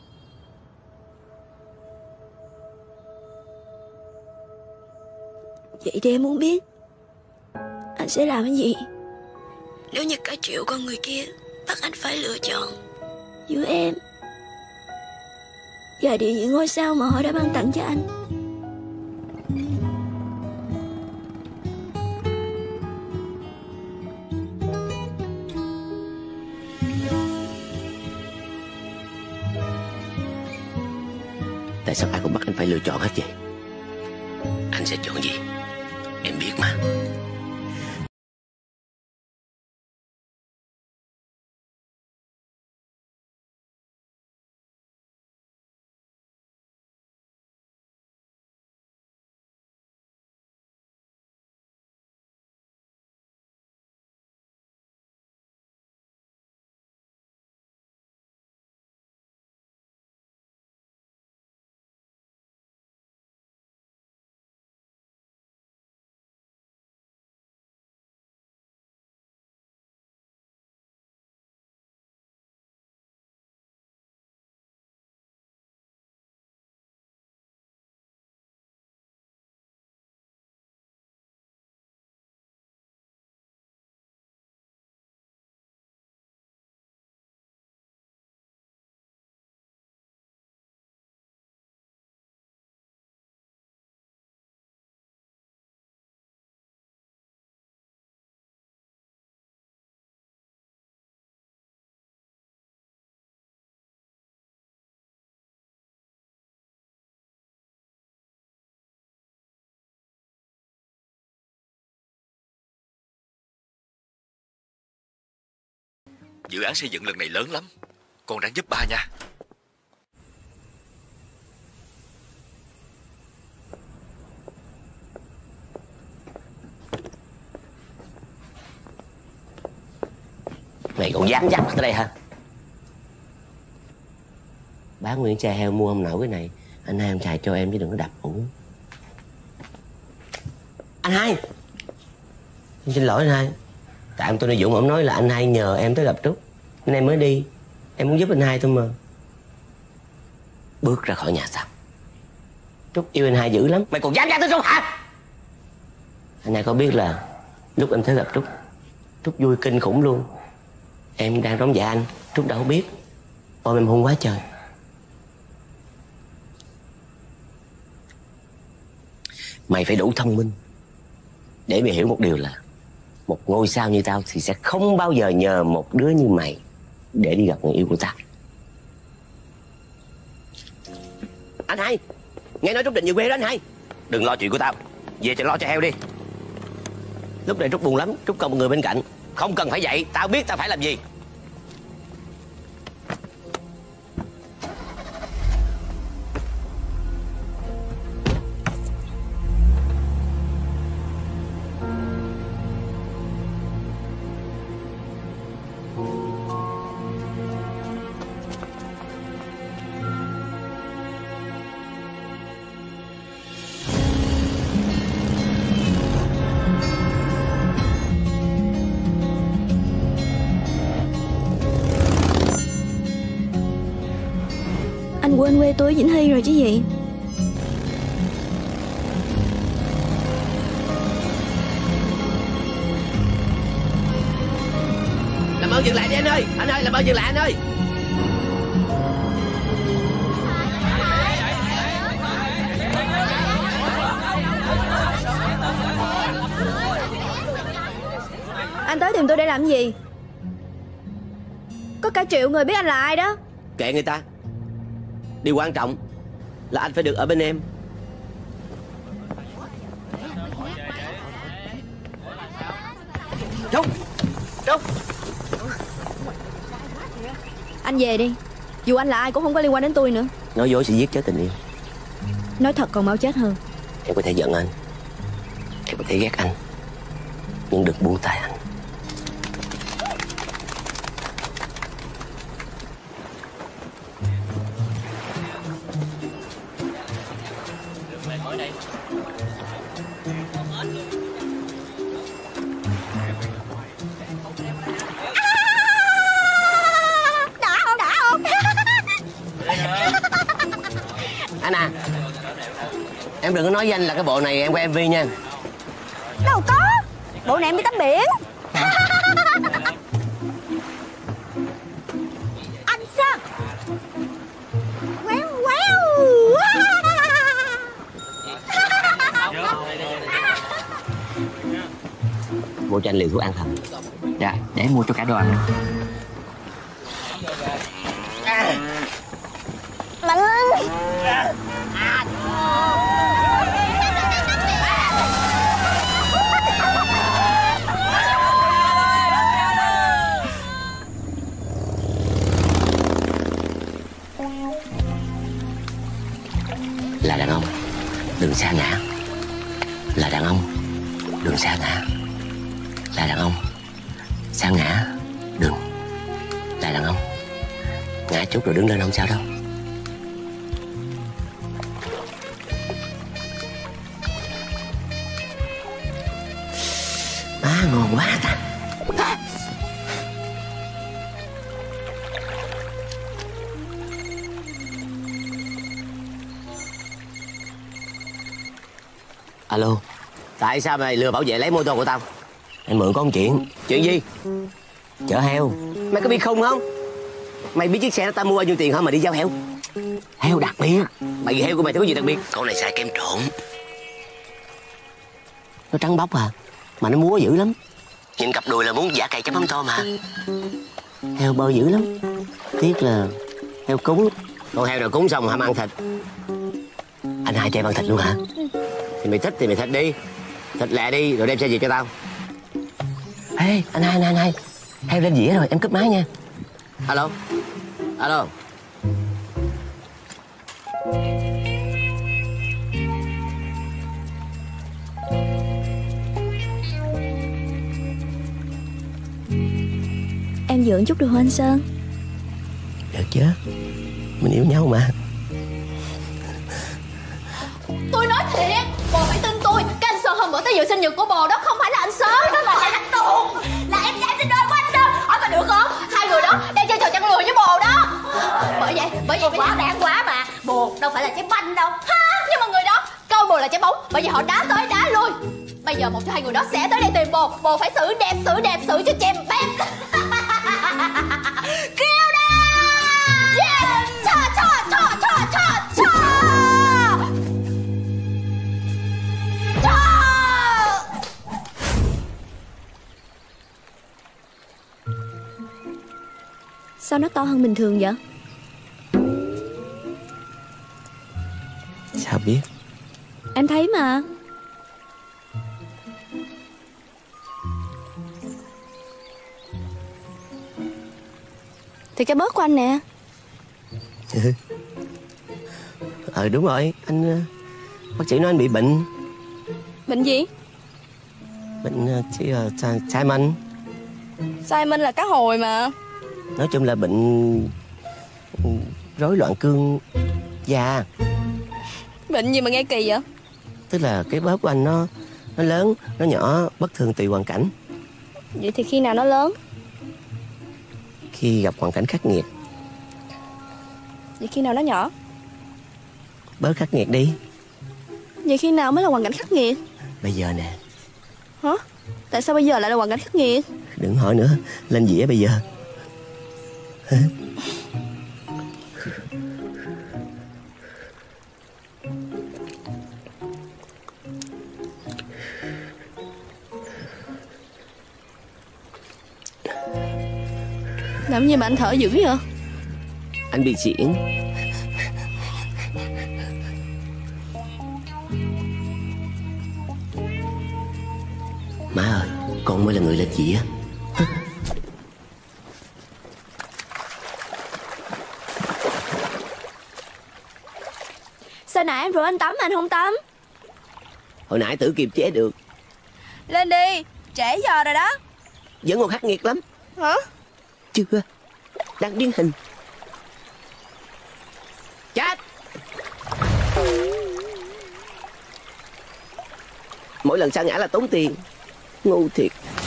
Vậy thì em muốn biết anh sẽ làm cái gì nếu như cả triệu con người kia bắt anh phải lựa chọn giữa em và địa vị ngôi sao mà họ đã ban tặng cho anh. Tại sao ai cũng bắt anh phải lựa chọn hết vậy? Anh sẽ chọn gì? Em biết mà. Dự án xây dựng lần này lớn lắm, con ráng giúp ba nha. Mày còn dám dắt tới đây hả? Bán nguyên chai heo mua không nổi cái này. Anh hai em xài cho em chứ đừng có đập ủng. Anh hai, em xin lỗi anh hai. Tại em tôi nói Dũng, ông nói là anh hai nhờ em tới gặp Trúc nên em mới đi. Em muốn giúp anh hai thôi mà. Bước ra khỏi nhà sao? Trúc yêu anh hai dữ lắm. Mày còn dám dám tới Trúc hả? Anh hai có biết là lúc em tới gặp Trúc, Trúc vui kinh khủng luôn. Em đang đóng dạ anh, Trúc đâu có biết. Ôm em hôn quá trời. Mày phải đủ thông minh để mày hiểu một điều là một ngôi sao như tao thì sẽ không bao giờ nhờ một đứa như mày để đi gặp người yêu của tao. Anh hai, nghe nói Trúc định về quê đó anh hai. Đừng lo chuyện của tao, về cho lo cho heo đi. Lúc này Trúc buồn lắm, Trúc cần một người bên cạnh. Không cần phải vậy, tao biết tao phải làm gì. Anh quên quê tôi ở Vĩnh Hy rồi chứ gì. Làm ơn dừng lại đi anh ơi. Anh ơi, làm ơn dừng lại anh ơi. Anh tới tìm tôi để làm gì? Có cả triệu người biết anh là ai đó. Kệ người ta. Điều quan trọng là anh phải được ở bên em. Trúc, Trúc. Anh về đi. Dù anh là ai cũng không có liên quan đến tôi nữa. Nói dối sẽ giết chết tình yêu. Nói thật còn mau chết hơn. Em có thể giận anh, em có thể ghét anh, nhưng đừng buông tay anh. Anh à, em đừng có nói với anh là cái bộ này em quay em vê nha. Đâu có, bộ này em đi tắm biển. Anh sao? Quéo quéo. Mua cho anh liều thuốc an thần. Dạ, để mua cho cả đoàn. Mạnh ơi. Là đàn ông đừng sa ngã. Là đàn ông đừng sa ngã. Là đàn ông sa ngã đừng. Là đàn ông ngã chút rồi đứng lên không sao đâu. Má ngon quá ta. Alo, tại sao mày lừa bảo vệ lấy mô tô của tao? Em mượn có một chuyện. Chuyện gì? Chở heo. Mày có biết không không? Mày biết chiếc xe đó tao mua bao nhiêu tiền hả mà đi giao heo? Heo đặc biệt. Mày heo của mày thì có gì đặc biệt? Con này xài kem trộn. Nó trắng bóc à, mà nó múa dữ lắm. Nhìn cặp đùi là muốn giả cày chấm mắm tôm mà. Heo bơ dữ lắm. Tiếc là heo cúng. Con heo nào cúng xong hãm ăn thịt. Anh hai cho em ăn thịt luôn hả? Thì mày thích thì mày thịt đi. Thịt lẹ đi rồi đem xe về cho tao. Ê anh hai anh hai, anh hai. Em lên dĩa rồi, em cúp máy nha. Alo. Alo. Em giỡn chút được không anh Sơn? Được chứ, mình yêu nhau mà. Tôi nói thiệt, bồ phải tin tôi. Cái anh Sơn hôm bữa tới dự sinh nhật của bồ đó không phải là anh Sơn, đó là anh Tuôn, là em gái sinh đôi của anh Sơn. Hỏi coi được không? Hai người đó đang chơi trò chăn lừa với bồ đó. Bởi vậy, bởi vậy quá đáng quá mà. Bồ đâu phải là trái banh đâu ha. Nhưng mà người đó coi bồ là trái bóng, bởi vì họ đá tới đá lui. Bây giờ một trong hai người đó sẽ tới đây tìm bồ. Bồ phải xử đẹp, xử đẹp, xử cho chèm bém. Kêu đó. Yes. Cha cha cha cha cha cha. Sao nó to hơn bình thường vậy? Sao biết? Em thấy mà. Thì cái bớt của anh nè. Ờ đúng rồi, anh bác sĩ nói anh bị bệnh. Bệnh gì? Bệnh chỉ uh, Simon. Simon là cá hồi mà. Nói chung là bệnh rối loạn cương da. Bệnh gì mà nghe kỳ vậy? Tức là cái bóp của anh nó nó lớn, nó nhỏ, bất thường tùy hoàn cảnh. Vậy thì khi nào nó lớn? Khi gặp hoàn cảnh khắc nghiệt. Vậy khi nào nó nhỏ? Bớt khắc nghiệt đi. Vậy khi nào mới là hoàn cảnh khắc nghiệt? Bây giờ nè. Hả? Tại sao bây giờ lại là hoàn cảnh khắc nghiệt? Đừng hỏi nữa, lên dĩa bây giờ. Làm gì mà anh thở dữ vậy? Anh bị xỉn. Má ơi, con mới là người lên dĩa. Sao nãy em rủ anh tắm mà anh không tắm? Hồi nãy tự kiềm chế được. Lên đi, trễ giờ rồi đó. Vẫn còn khắc nghiệt lắm. Hả? Chưa, đang điên hình. Chết. Mỗi lần sa ngã là tốn tiền. Ngu thiệt.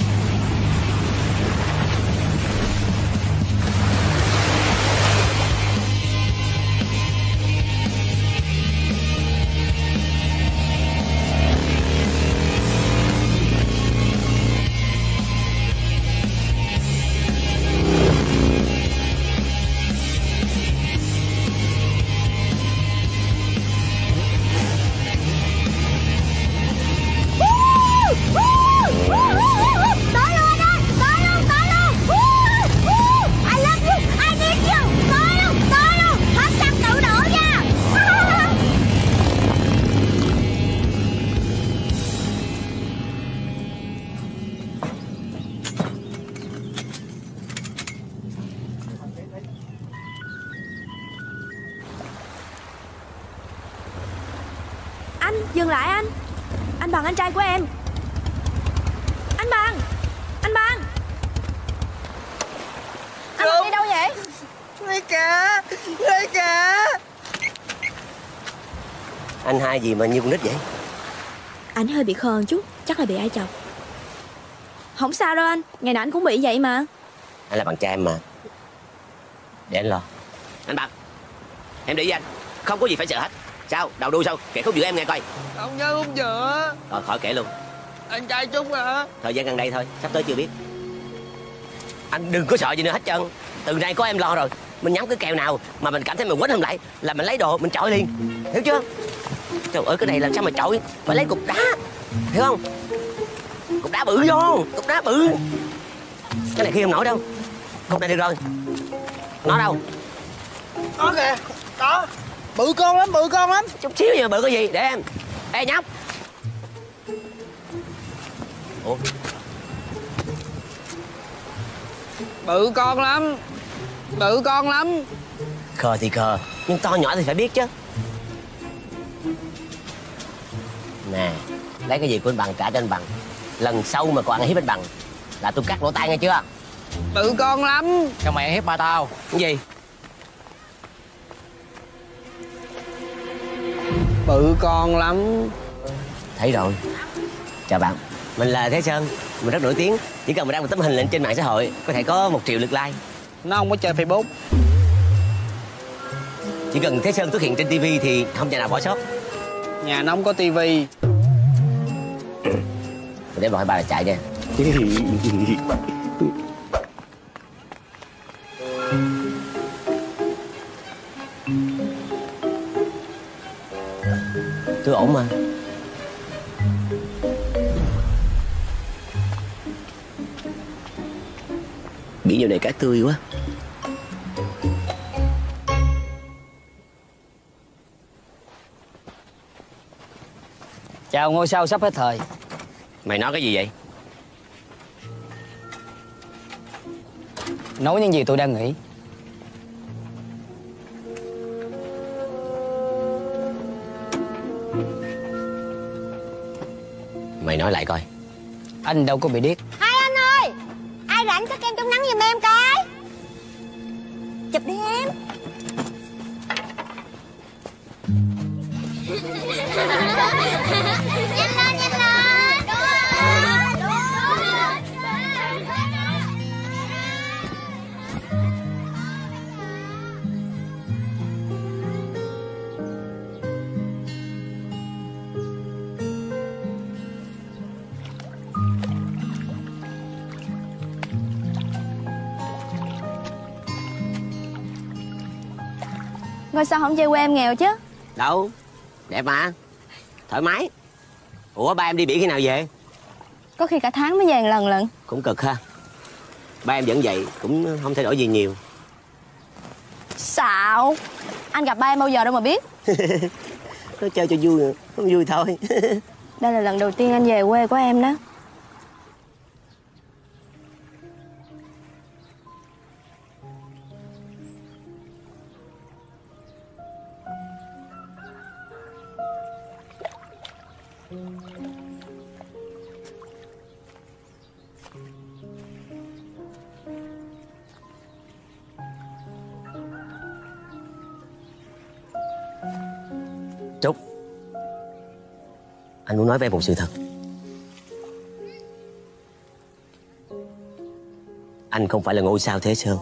Dừng lại anh. Anh Bằng, anh trai của em. Anh Bằng. Anh Bằng. Anh Bằng đi đâu vậy? Lấy cá. Lấy cá. Anh hai gì mà như con nít vậy? Anh hơi bị khờ chút. Chắc là bị ai chọc. Không sao đâu anh. Ngày nào anh cũng bị vậy mà. Anh là bạn trai em mà. Để anh lo. Anh Bằng, em để với anh. Không có gì phải sợ hết. Sao? Đầu đuôi sao? Kể khúc giữa em nghe coi. Không nhớ không vừa. Rồi khỏi kể luôn. Anh trai Trúc hả? Thời gian gần đây thôi, sắp tới chưa biết. Anh đừng có sợ gì nữa hết trơn. Từ nay có em lo rồi. Mình nhắm cái kèo nào mà mình cảm thấy mình quýnh không lại là mình lấy đồ mình chọi liền. Hiểu chưa? Trời ơi, cái này làm sao mà chọi? Phải lấy cục đá. Hiểu không? Cục đá bự vô. Cục đá bự. Cái này khi không nổi đâu. Cục này được rồi. Nó đâu? Có kìa. Đó. Bự con lắm, bự con lắm. Chút xíu giờ bự cái gì? Để em. Ê nhóc. Ủa? Bự con lắm. Bự con lắm. Khờ thì khờ, nhưng to nhỏ thì phải biết chứ. Nè, lấy cái gì của anh Bằng trả cho anh Bằng. Lần sau mà còn ăn hiếp anh Bằng là tôi cắt lỗ tai nghe chưa? Bự con lắm. Sao mày ăn hiếp ba tao? Cái gì? Bự con lắm. Thấy rồi. Chào bạn, mình là Thế Sơn. Mình rất nổi tiếng. Chỉ cần mình đăng một tấm hình lên trên mạng xã hội có thể có một triệu lượt like. Nó không có chơi Facebook. Chỉ cần Thế Sơn xuất hiện trên tivi thì không nhà nào bỏ sót. Nhà nó không có tivi. Mình để hỏi ba là chạy nha. Tôi ổn mà. Biển giờ này cá tươi quá. Chào ngôi sao sắp hết thời. Mày nói cái gì vậy? Nói những gì tôi đang nghĩ. Mày nói lại coi. Anh đâu có bị điếc. Hai anh ơi, ai rảnh sắc kem chống nắng giùm em cái. Chụp đi em. Nhanh lên, nhanh lên. Ngôi sao không chơi quê em nghèo chứ? Đâu, đẹp mà. Thoải mái. Ủa ba em đi biển khi nào về? Có khi cả tháng mới về một lần lận. Cũng cực ha. Ba em vẫn vậy, cũng không thay đổi gì nhiều. Xạo. Anh gặp ba em bao giờ đâu mà biết. Nó chơi cho vui, không vui thôi. Đây là lần đầu tiên anh về quê của em đó. Trúc, anh muốn nói với em một sự thật. Anh không phải là ngôi sao Thế Sơn.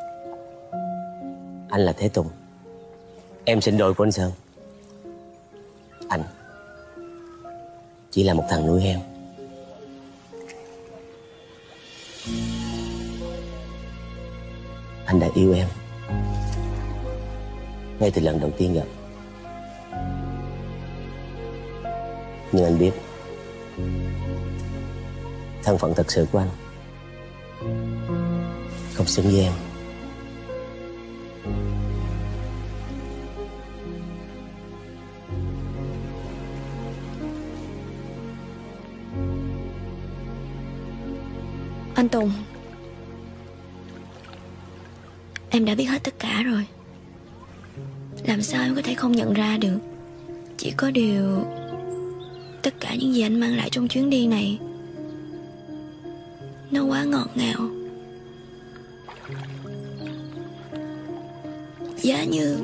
Anh là Thế Tùng. Em sinh đôi của anh Sơn. Anh chỉ là một thằng nuôi heo. Anh đã yêu em ngay từ lần đầu tiên gặp. Nhưng anh biết thân phận thật sự của anh không xứng với em. Anh Tùng, em đã biết hết tất cả rồi. Làm sao em có thể không nhận ra được? Chỉ có điều tất cả những gì anh mang lại trong chuyến đi này nó quá ngọt ngào. Giá như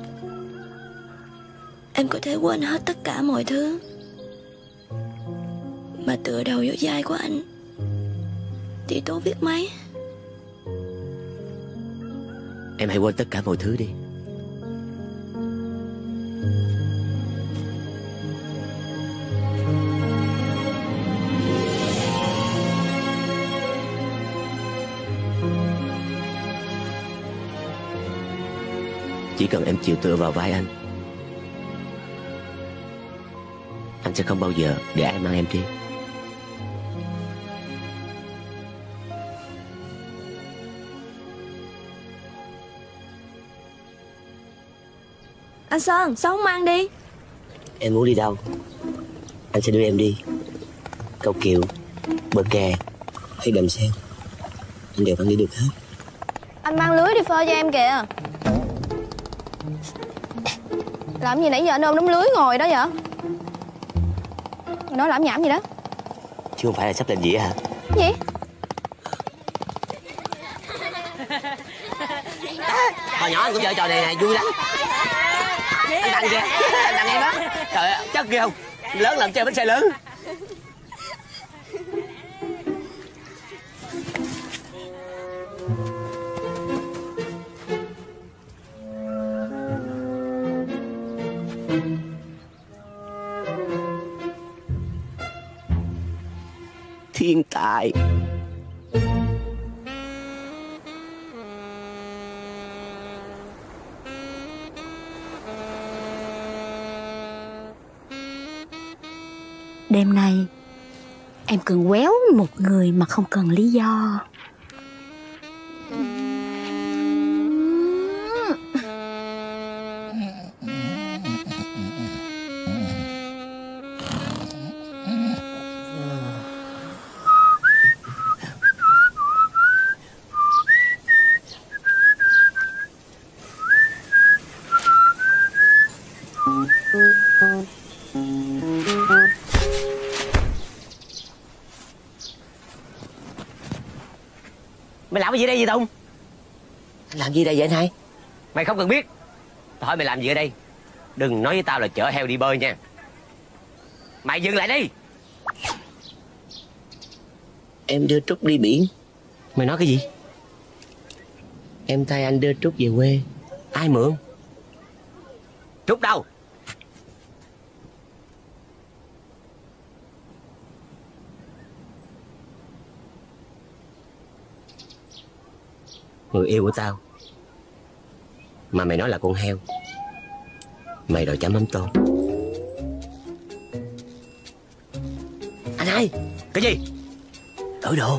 em có thể quên hết tất cả mọi thứ mà tựa đầu vô vai của anh thì tốt biết mấy. Em hãy quên tất cả mọi thứ đi. Chỉ cần em chịu tựa vào vai anh, anh sẽ không bao giờ để ai mang em đi. Anh Sơn, sao không mang đi? Em muốn đi đâu anh sẽ đưa em đi. Cầu Kiều, bờ kè hay đầm sen anh đều vẫn đi được hết. Anh mang lưới đi phơi cho em kìa. Làm gì nãy giờ anh ôm đống lưới ngồi đó vậy? Nói làm nhảm gì đó? Chứ không phải là sắp làm gì hả? Gì? Hồi nhỏ anh cũng chơi trò này này vui lắm. Anh Đăng kìa, anh Đăng em đó. Trời ơi, chắc ghê không? Lớn làm chơi bánh xe lớn. Thiên tài. Đêm nay em cần quéo một người mà không cần lý do. Mày làm cái gì đây vậy Tùng? Làm gì đây vậy anh hai? Mày không cần biết. Tao hỏi mày làm gì ở đây. Đừng nói với tao là chở heo đi bơi nha. Mày dừng lại đi. Em đưa Trúc đi biển. Mày nói cái gì? Em thay anh đưa Trúc về quê. Ai mượn? Trúc đâu? Người yêu của tao mà mày nói là con heo. Mày đòi chấm mắm tôm. Anh hai, cái gì? Đổi đồ.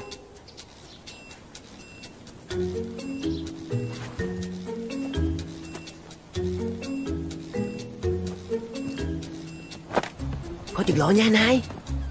Có chừng lộ nha anh hai.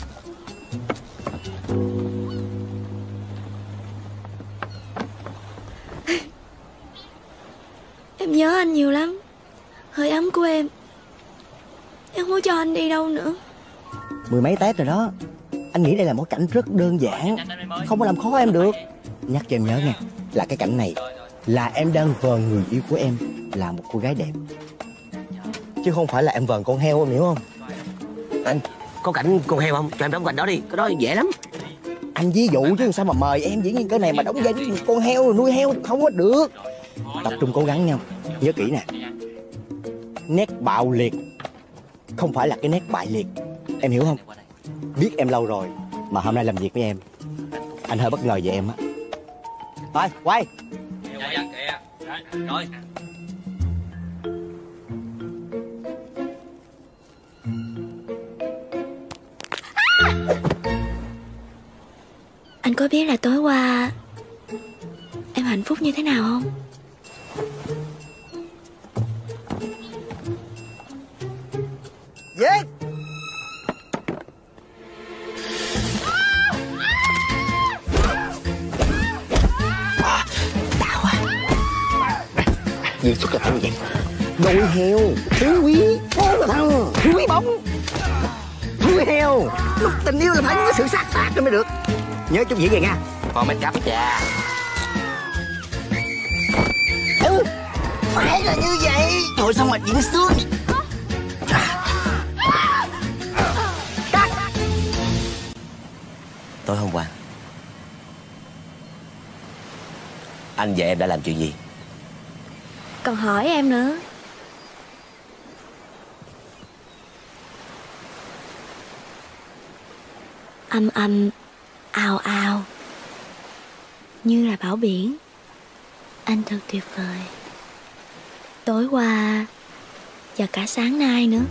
Em nhớ anh nhiều lắm. Hơi ấm của em. Em không có cho anh đi đâu nữa. Mười mấy Tết rồi đó. Anh nghĩ đây là một cảnh rất đơn giản, không có làm khó em được. Nhắc cho em nhớ nha, là cái cảnh này là em đang vờn người yêu của em là một cô gái đẹp, chứ không phải là em vờn con heo, em hiểu không? Anh có cảnh con heo không? Cho em đóng cảnh đó đi, cái đó dễ lắm. Anh ví dụ chứ sao mà mời em diễn như cái này mà đóng vai con heo rồi nuôi heo không có được. Tập trung cố gắng nha. Nhớ kỹ nè, nét bạo liệt không phải là cái nét bại liệt, em hiểu không? Biết em lâu rồi mà hôm nay làm việc với em, anh hơi bất ngờ về em á. Thôi quay. Rồi. Anh có biết là tối qua em hạnh phúc như thế nào không? Giết. Đau quá. Diễn xuất là phải như vậy. Nuôi heo thiếu quý bố là thằng thiếu quý bóng. Nuôi heo lúc tình yêu là phải có sự sát phạt cho mới được. Nhớ chút diễn vậy nha. Còn make up chà. Ừ, phải là như vậy. Trời sao mà diễn sướng. Tối hôm qua anh và em đã làm chuyện gì? Còn hỏi em nữa. Âm âm, ào ào, như là bão biển. Anh thật tuyệt vời. Tối qua và cả sáng nay nữa.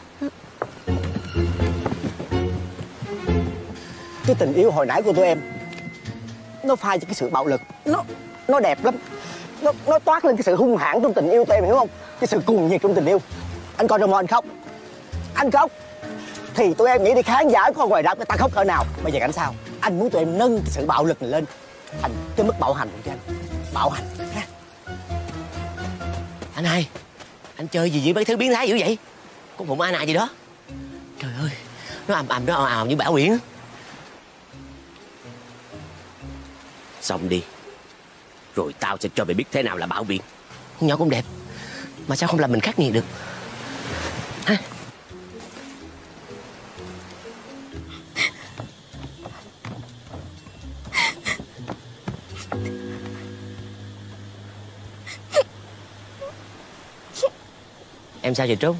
Cái tình yêu hồi nãy của tụi em nó pha cho cái sự bạo lực. Nó nó đẹp lắm. Nó nó toát lên cái sự hung hãn trong tình yêu tụi em, hiểu không? Cái sự cuồng nhiệt trong tình yêu. Anh coi drama anh khóc. Anh khóc thì tụi em nghĩ đi khán giả coi ngoài rạp người ta khóc cỡ nào. Bây giờ cảnh sao? Anh muốn tụi em nâng cái sự bạo lực này lên thành cái mức bạo hành cho anh. Bạo hành ha. Anh hai, anh chơi gì với mấy thứ biến thái dữ vậy? Con bụng Anna gì đó. Trời ơi, nó ầm ầm, nó ào ào như bão biển. Xong đi, rồi tao sẽ cho mày biết thế nào là bão biển. Con nhỏ cũng đẹp, mà sao không làm mình khắc nghiệt được hả? Em sao vậy Trúc?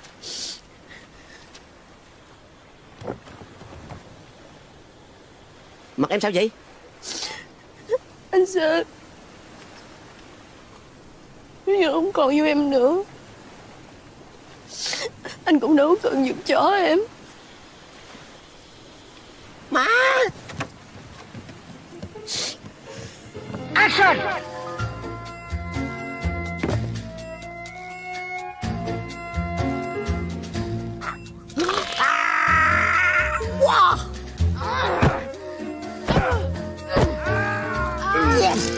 Mặt em sao vậy? Anh Sơn, bây giờ không còn yêu em nữa. Anh cũng đâu cần giật chó em. Má! Action! Wow! Yes!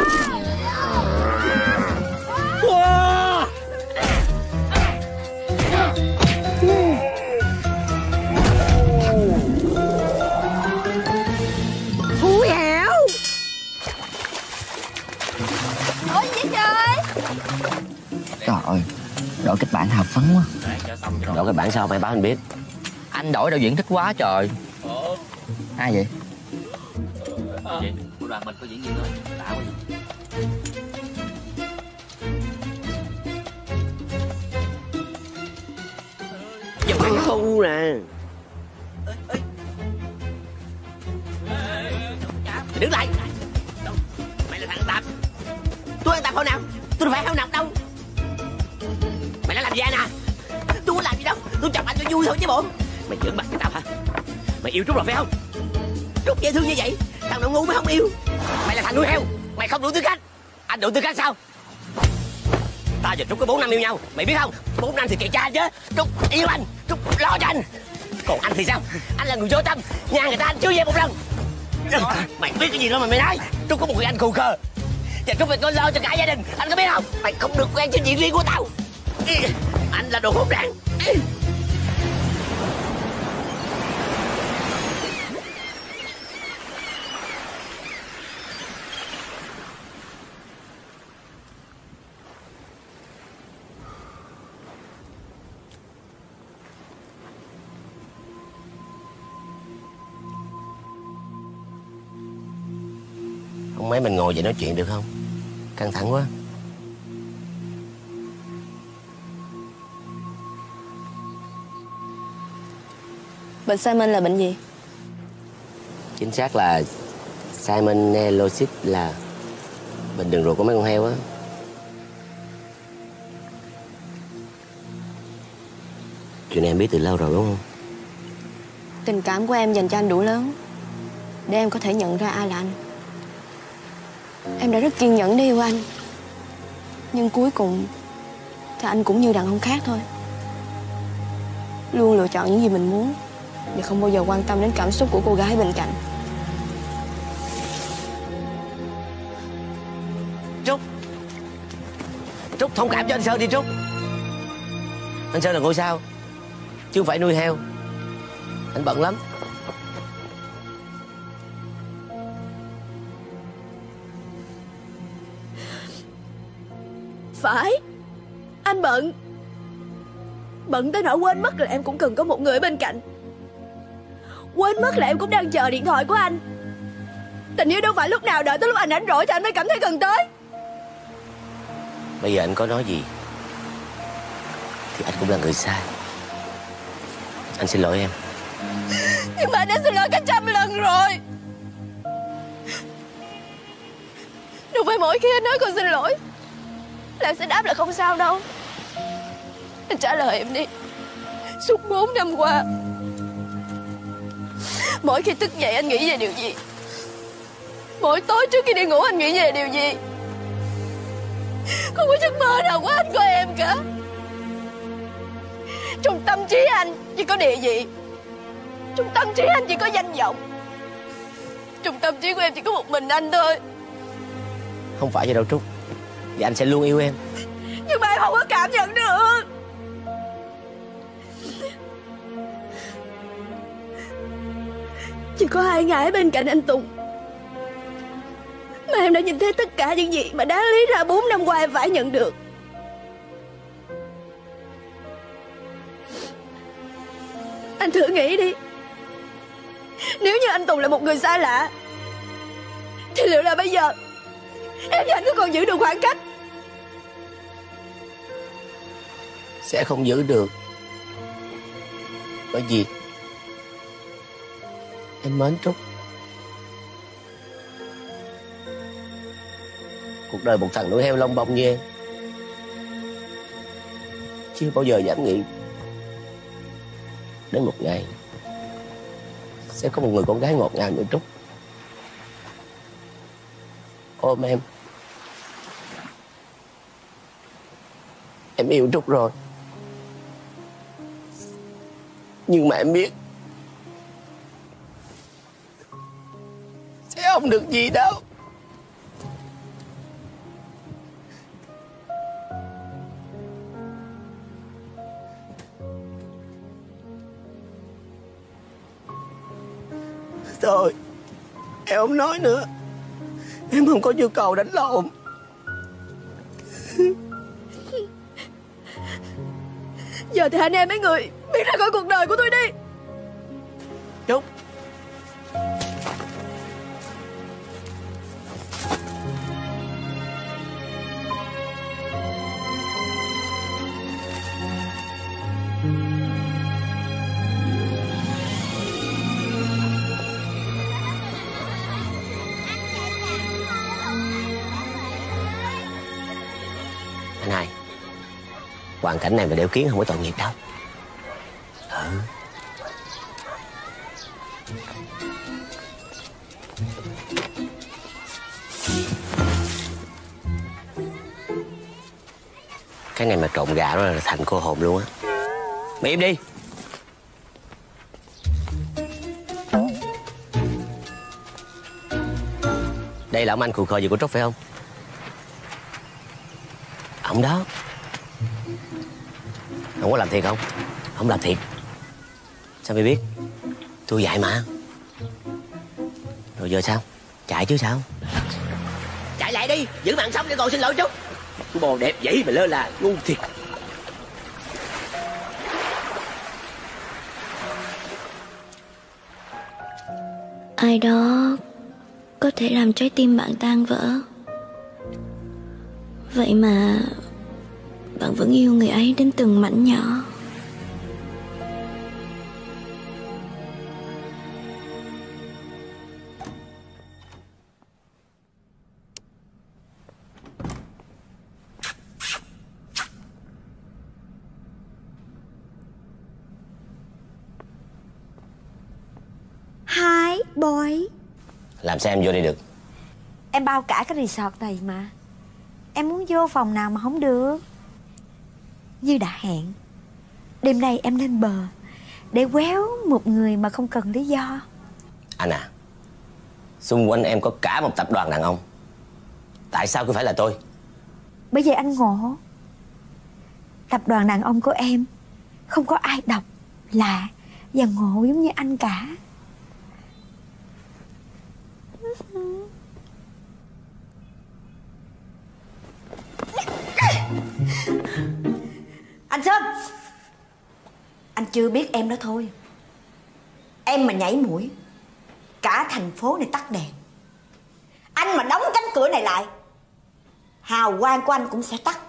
Wow! Thú hẻo! Ôi gì trời? Trời ơi, đổi kịch bản hào phấn quá. Đổi kịch bản sao mày báo anh biết? Anh đổi đạo diễn thích quá trời. Ai vậy? Vậy, của đoàn mình có diễn viên rồi, đã quá vậy. Giờ thằng ngu nè. Mày đứng lại. Mày là thằng Tạp. Tôi ăn Tạp hồi nào? Tôi đâu phải heo nằm đâu. Mày đã làm gì anh à? Tôi có làm gì đâu. Tôi chọc anh cho vui thôi chứ bộ. Mày giỡn mặt với tao hả? Mày yêu Trúc rồi phải không? Trúc dễ thương như vậy, thằng nào ngu mới không yêu. Mày là thằng nuôi heo, mày không đủ tư cách. Anh đủ tư cách sao? Tao và Trúc có bốn năm yêu nhau, mày biết không? Bốn năm thì kệ cha chứ. Trúc yêu anh, Trúc lo cho anh. Còn anh thì sao? Anh là người vô tâm, nhà người ta anh chưa về một lần. Mày biết cái gì đâu mà mày nói? Trúc có một người anh khù khờ, và Trúc phải có lo cho cả gia đình, anh có biết không? Mày không được quen trên diện riêng của tao. Anh là đồ hỗn đản. Không mấy mình ngồi vậy nói chuyện được không? Căng thẳng quá. Bệnh Simon là bệnh gì? Chính xác là Salmonellosis, là bệnh đường ruột của mấy con heo á. Chuyện này em biết từ lâu rồi đúng không? Tình cảm của em dành cho anh đủ lớn để em có thể nhận ra ai là anh. Em đã rất kiên nhẫn để yêu anh, nhưng cuối cùng thì anh cũng như đàn ông khác thôi, luôn lựa chọn những gì mình muốn và không bao giờ quan tâm đến cảm xúc của cô gái bên cạnh. Trúc, Trúc thông cảm cho anh Sơn đi Trúc. Anh Sơn là ngôi sao chứ không phải nuôi heo. Anh bận lắm. Phải, anh bận. Bận tới nỗi quên mất là em cũng cần có một người ở bên cạnh. Quên mất là em cũng đang chờ điện thoại của anh. Tình yêu đâu phải lúc nào đợi tới lúc anh rảnh rỗi thì anh mới cảm thấy cần tới. Bây giờ anh có nói gì thì anh cũng là người sai. Anh xin lỗi em. Nhưng mà anh đã xin lỗi cả trăm lần rồi. Đâu phải mỗi khi anh nói con xin lỗi là em sẽ đáp là không sao đâu. Anh trả lời em đi. Suốt bốn năm qua, mỗi khi thức dậy anh nghĩ về điều gì? Mỗi tối trước khi đi ngủ anh nghĩ về điều gì? Không có giấc mơ nào của anh có em cả. Trong tâm trí anh chỉ có địa vị. Trong tâm trí anh chỉ có danh vọng. Trong tâm trí của em chỉ có một mình anh thôi. Không phải vậy đâu Trúc. Và anh sẽ luôn yêu em. Nhưng mà em không có cảm nhận được. Chỉ có hai ngày bên cạnh anh Tùng mà em đã nhìn thấy tất cả những gì mà đáng lý ra bốn năm qua em phải nhận được. Anh thử nghĩ đi, nếu như anh Tùng là một người xa lạ thì liệu là bây giờ em và anh có còn giữ được khoảng cách? Sẽ không giữ được. Bởi vì em mến Trúc. Cuộc đời một thằng nuôi heo lông bông như em chưa bao giờ dám nghĩ đến một ngày sẽ có một người con gái ngọt ngào như Trúc ôm em. Em yêu Trúc rồi, nhưng mà em biết sẽ không được gì đâu. Thôi, em không nói nữa. Em không có nhu cầu đánh lộn. Giờ thì anh em mấy người biết ra khỏi cuộc đời của tôi đi. Trúc, anh hai, hoàn cảnh này mà đeo kiến không có tội nghiệp đâu. Ừ. Cái này mà trộn gà đó là thành cô hồn luôn á. Mày im đi. Đây là ông anh khù khờ gì của Trúc phải không? Ông đó. Ông có làm thiệt không? Không làm thiệt. Sao mày biết? Tôi dạy mà. Rồi giờ sao? Chạy chứ sao? Chạy lại đi, giữ mạng sống để còn xin lỗi Trúc. Bồ đẹp vậy mà lơ là, ngu thiệt. Ai đó có thể làm trái tim bạn tan vỡ. Vậy mà bạn vẫn yêu người ấy đến từng mảnh nhỏ. Hi boy. Làm sao em vô đây được? Em bao cả cái resort này mà. Em muốn vô phòng nào mà không được. Như đã hẹn, đêm nay em lên bờ để quéo một người mà không cần lý do. Anh à, xung quanh em có cả một tập đoàn đàn ông. Tại sao cứ phải là tôi? Bởi vì anh ngộ. Tập đoàn đàn ông của em không có ai độc, lạ và ngộ giống như anh cả. Anh Sơn, anh chưa biết em đó thôi. Em mà nhảy mũi, cả thành phố này tắt đèn. Anh mà đóng cánh cửa này lại, hào quang của anh cũng sẽ tắt.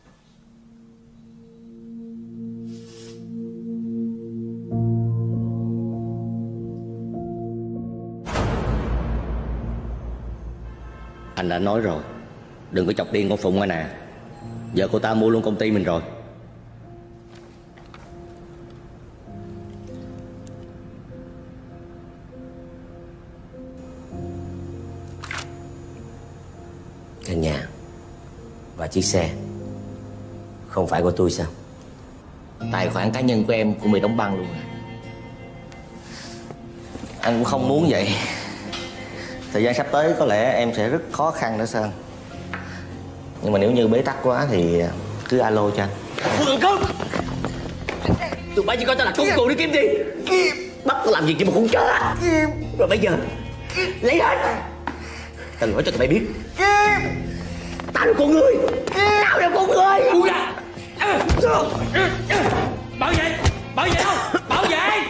Anh đã nói rồi, đừng có chọc điên con Phụng anh à. Giờ cô ta mua luôn công ty mình rồi. Căn nhà và chiếc xe không phải của tôi sao? Tài khoản cá nhân của em cũng bị đóng băng luôn à. Anh cũng không muốn vậy. Thời gian sắp tới có lẽ em sẽ rất khó khăn nữa Sơn. Nhưng mà nếu như bế tắc quá thì cứ alo cho anh. Thằng Công, tụi bay chỉ coi tao là công cụ đi kiếm gì? Bắt tao làm gì chứ mà cũng chết. Rồi bây giờ lấy hết. Tao nói cho tụi bay biết, tao là con người. Tao là con người. Buông ra. Bảo vệ, bảo vệ không? Bảo vệ.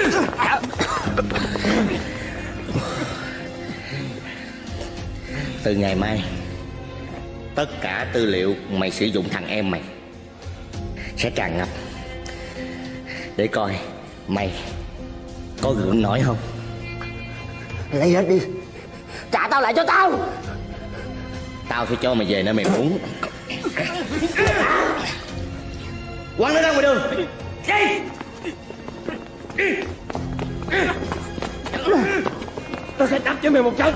Từ ngày mai, tất cả tư liệu mày sử dụng thằng em mày sẽ tràn ngập, để coi mày có gượng nổi không. Lấy hết đi, trả tao lại cho tao. Tao sẽ cho mày về nơi mày muốn. Quăng nó ra ngoài đường. Tao sẽ đập cho mày một trận.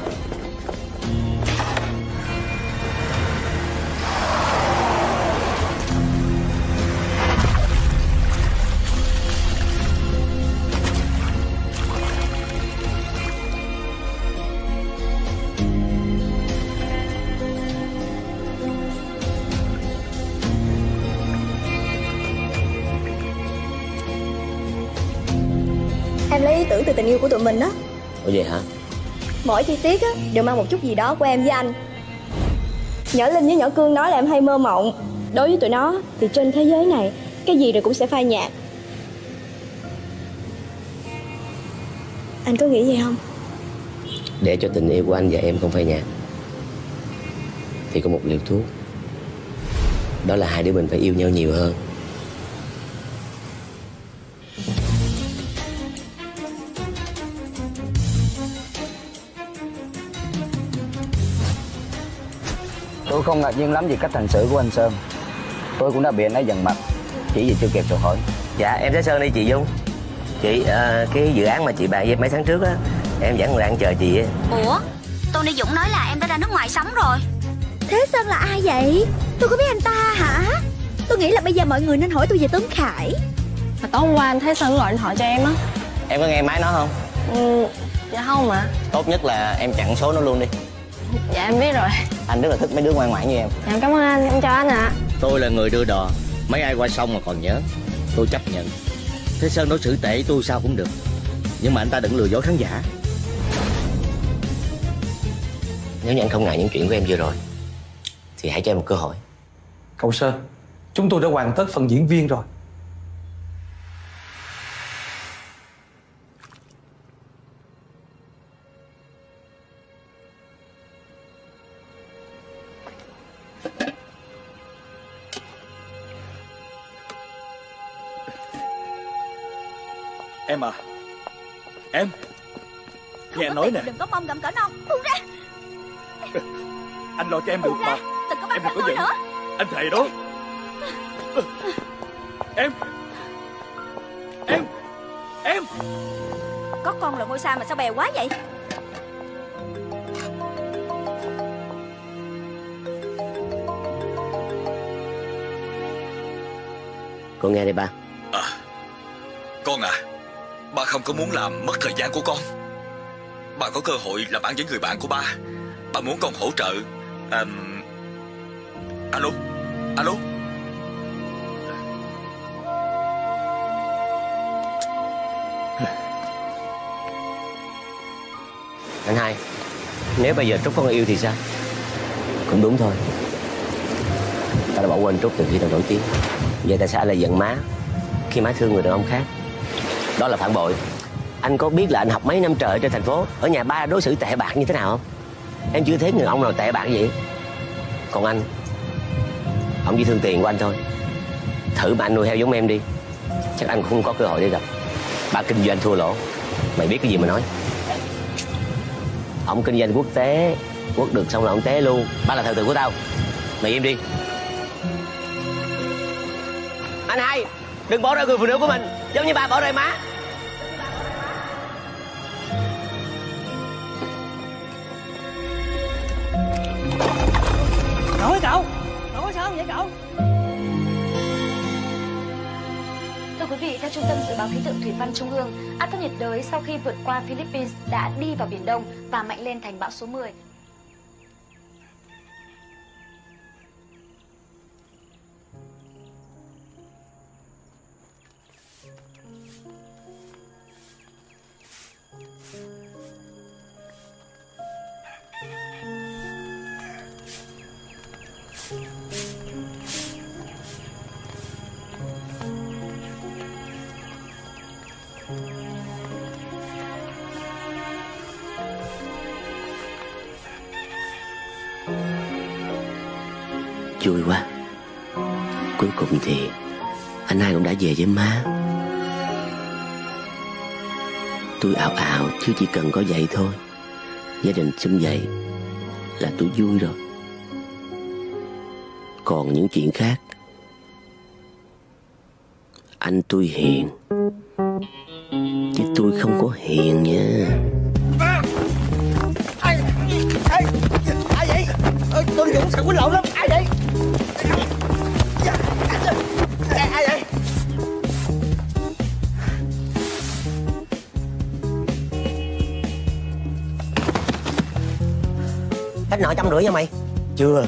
Em lấy ý tưởng từ tình yêu của tụi mình đó. Ủa vậy hả? Mỗi chi tiết á đều mang một chút gì đó của em với anh. Nhỏ Linh với nhỏ Cương nói là em hay mơ mộng. Đối với tụi nó thì trên thế giới này cái gì rồi cũng sẽ phai nhạt. Anh có nghĩ gì không? Để cho tình yêu của anh và em không phai nhạt thì có một liều thuốc. Đó là hai đứa mình phải yêu nhau nhiều hơn. Tôi không ngạc nhiên lắm vì cách hành xử của anh Sơn. Tôi cũng đã bị anh ấy giận mặt, chỉ vì chưa kịp chào hỏi. Dạ em sẽ Sơn đi chị Dung. Chị, uh, cái dự án mà chị bàn với mấy tháng trước á, em vẫn đang chờ chị á. Ủa, Tony Dũng nói là em đã ra nước ngoài sống rồi. Thế Sơn là ai vậy? Tôi có biết anh ta hả? Tôi nghĩ là bây giờ mọi người nên hỏi tôi về Tuấn Khải. Mà tối hôm qua anh thấy Sơn gọi điện thoại cho em á. Em có nghe máy nó không? Ừ, dạ không ạ. Tốt nhất là em chặn số nó luôn đi. Dạ em biết rồi. Anh rất là thích mấy đứa ngoan ngoãn như em. Dạ cảm ơn anh, em chào anh ạ. À. Tôi là người đưa đò, mấy ai qua sông mà còn nhớ. Tôi chấp nhận. Thế Sơn đối xử tệ tôi sao cũng được, nhưng mà anh ta đừng lừa dối khán giả. Nếu như anh không ngại những chuyện của em vừa rồi thì hãy cho em một cơ hội. Cậu Sơn, chúng tôi đã hoàn tất phần diễn viên rồi. Em à, em nghe anh nói nè. Đừng có mong gặm cỡ non. Buông ra. Anh lo cho em được mà. Đừng có bắt Em đánh đừng có tôi giận. nữa. Anh thề đó. Em Em Em Có con là ngôi sao mà sao bèo quá vậy? Con nghe đây ba. À, con à, ba không có muốn làm mất thời gian của con. Ba có cơ hội làm ăn với người bạn của ba. Ba muốn con hỗ trợ. à, Alo, alo. Anh hai, nếu bây giờ Trúc có người yêu thì sao? Cũng đúng thôi. Ta đã bỏ quên Trúc từ khi tao nổi tiếng. Vậy tại sao anh lại giận má khi má thương người đàn ông khác? Đó là phản bội. Anh có biết là anh học mấy năm trời ở trên thành phố, ở nhà ba đối xử tệ bạc như thế nào không? Em chưa thấy người ông nào tệ bạc vậy. Còn anh, ông chỉ thương tiền của anh thôi. Thử mà anh nuôi heo giống em đi, chắc anh cũng không có cơ hội để gặp. Ba kinh doanh thua lỗ, mày biết cái gì mà nói. Ông kinh doanh quốc tế, quốc được xong là ông té luôn. Ba là thần tượng của tao, mày im đi. Anh hai, đừng bỏ rơi người phụ nữ của mình giống như ba bỏ rơi má. Cậu ơi cậu, cậu có sao không vậy cậu? Thưa quý vị, theo Trung tâm Dự báo Khí tượng Thủy văn Trung ương, áp thấp nhiệt đới sau khi vượt qua Philippines đã đi vào Biển Đông và mạnh lên thành bão số mười. Vui quá. Cuối cùng thì anh hai cũng đã về với má. Tôi ảo ảo chứ chỉ cần có vậy thôi. Gia đình sum vậy là tôi vui rồi. Còn những chuyện khác, anh tôi hiền, chứ tôi không có hiền nha. Ai, ai, ai vậy? Ê, tôi Dũng sợ quýnh lộn lắm. Ai vậy? Ai, ai vậy? Khách nợ trăm rưỡi nha mày. Chưa.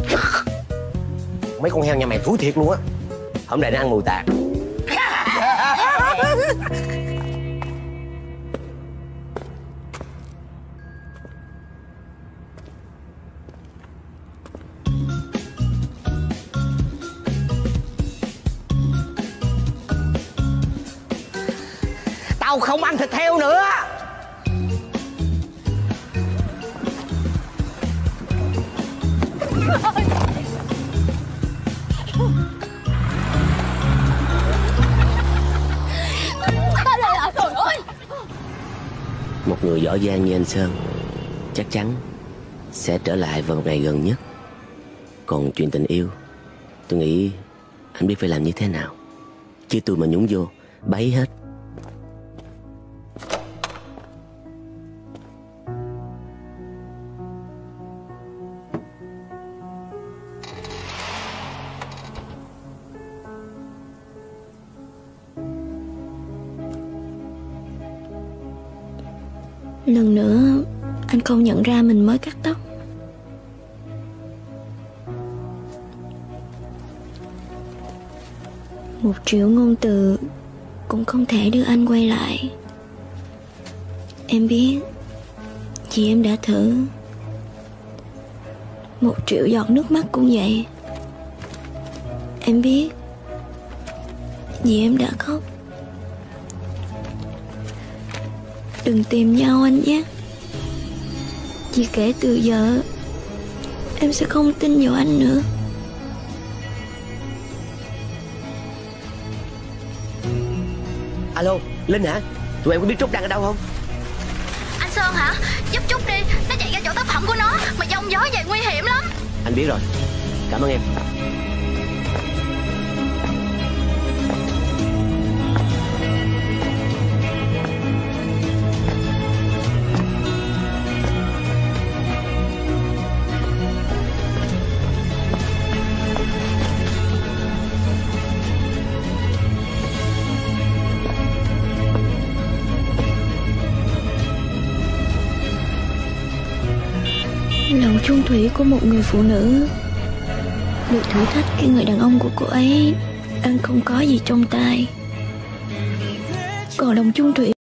Mấy con heo nhà mày thúi thiệt luôn á. Hôm nay nó ăn mù tạt. Tao không ăn thịt heo nữa. Trời ơi! Một người giỏi giang như anh Sơn chắc chắn sẽ trở lại vào một ngày gần nhất. Còn chuyện tình yêu, tôi nghĩ anh biết phải làm như thế nào. Chứ tôi mà nhúng vô bấy hết. Lần nữa anh không nhận ra mình mới cắt tóc. Một triệu ngôn từ cũng không thể đưa anh quay lại. Em biết, vì em đã thử. Một triệu giọt nước mắt cũng vậy. Em biết, vì em đã khóc. Đừng tìm nhau anh nhé. Vì kể từ giờ em sẽ không tin vào anh nữa. Alo, Linh hả? Tụi em có biết Trúc đang ở đâu không? Anh Sơn hả? Giúp Trúc đi. Nó chạy ra chỗ tác phẩm của nó. Mà giông gió vậy nguy hiểm lắm. Anh biết rồi. Cảm ơn em. Lòng chung thủy của một người phụ nữ được thử thách khi người đàn ông của cô ấy đang không có gì trong tay. Còn lòng chung thủy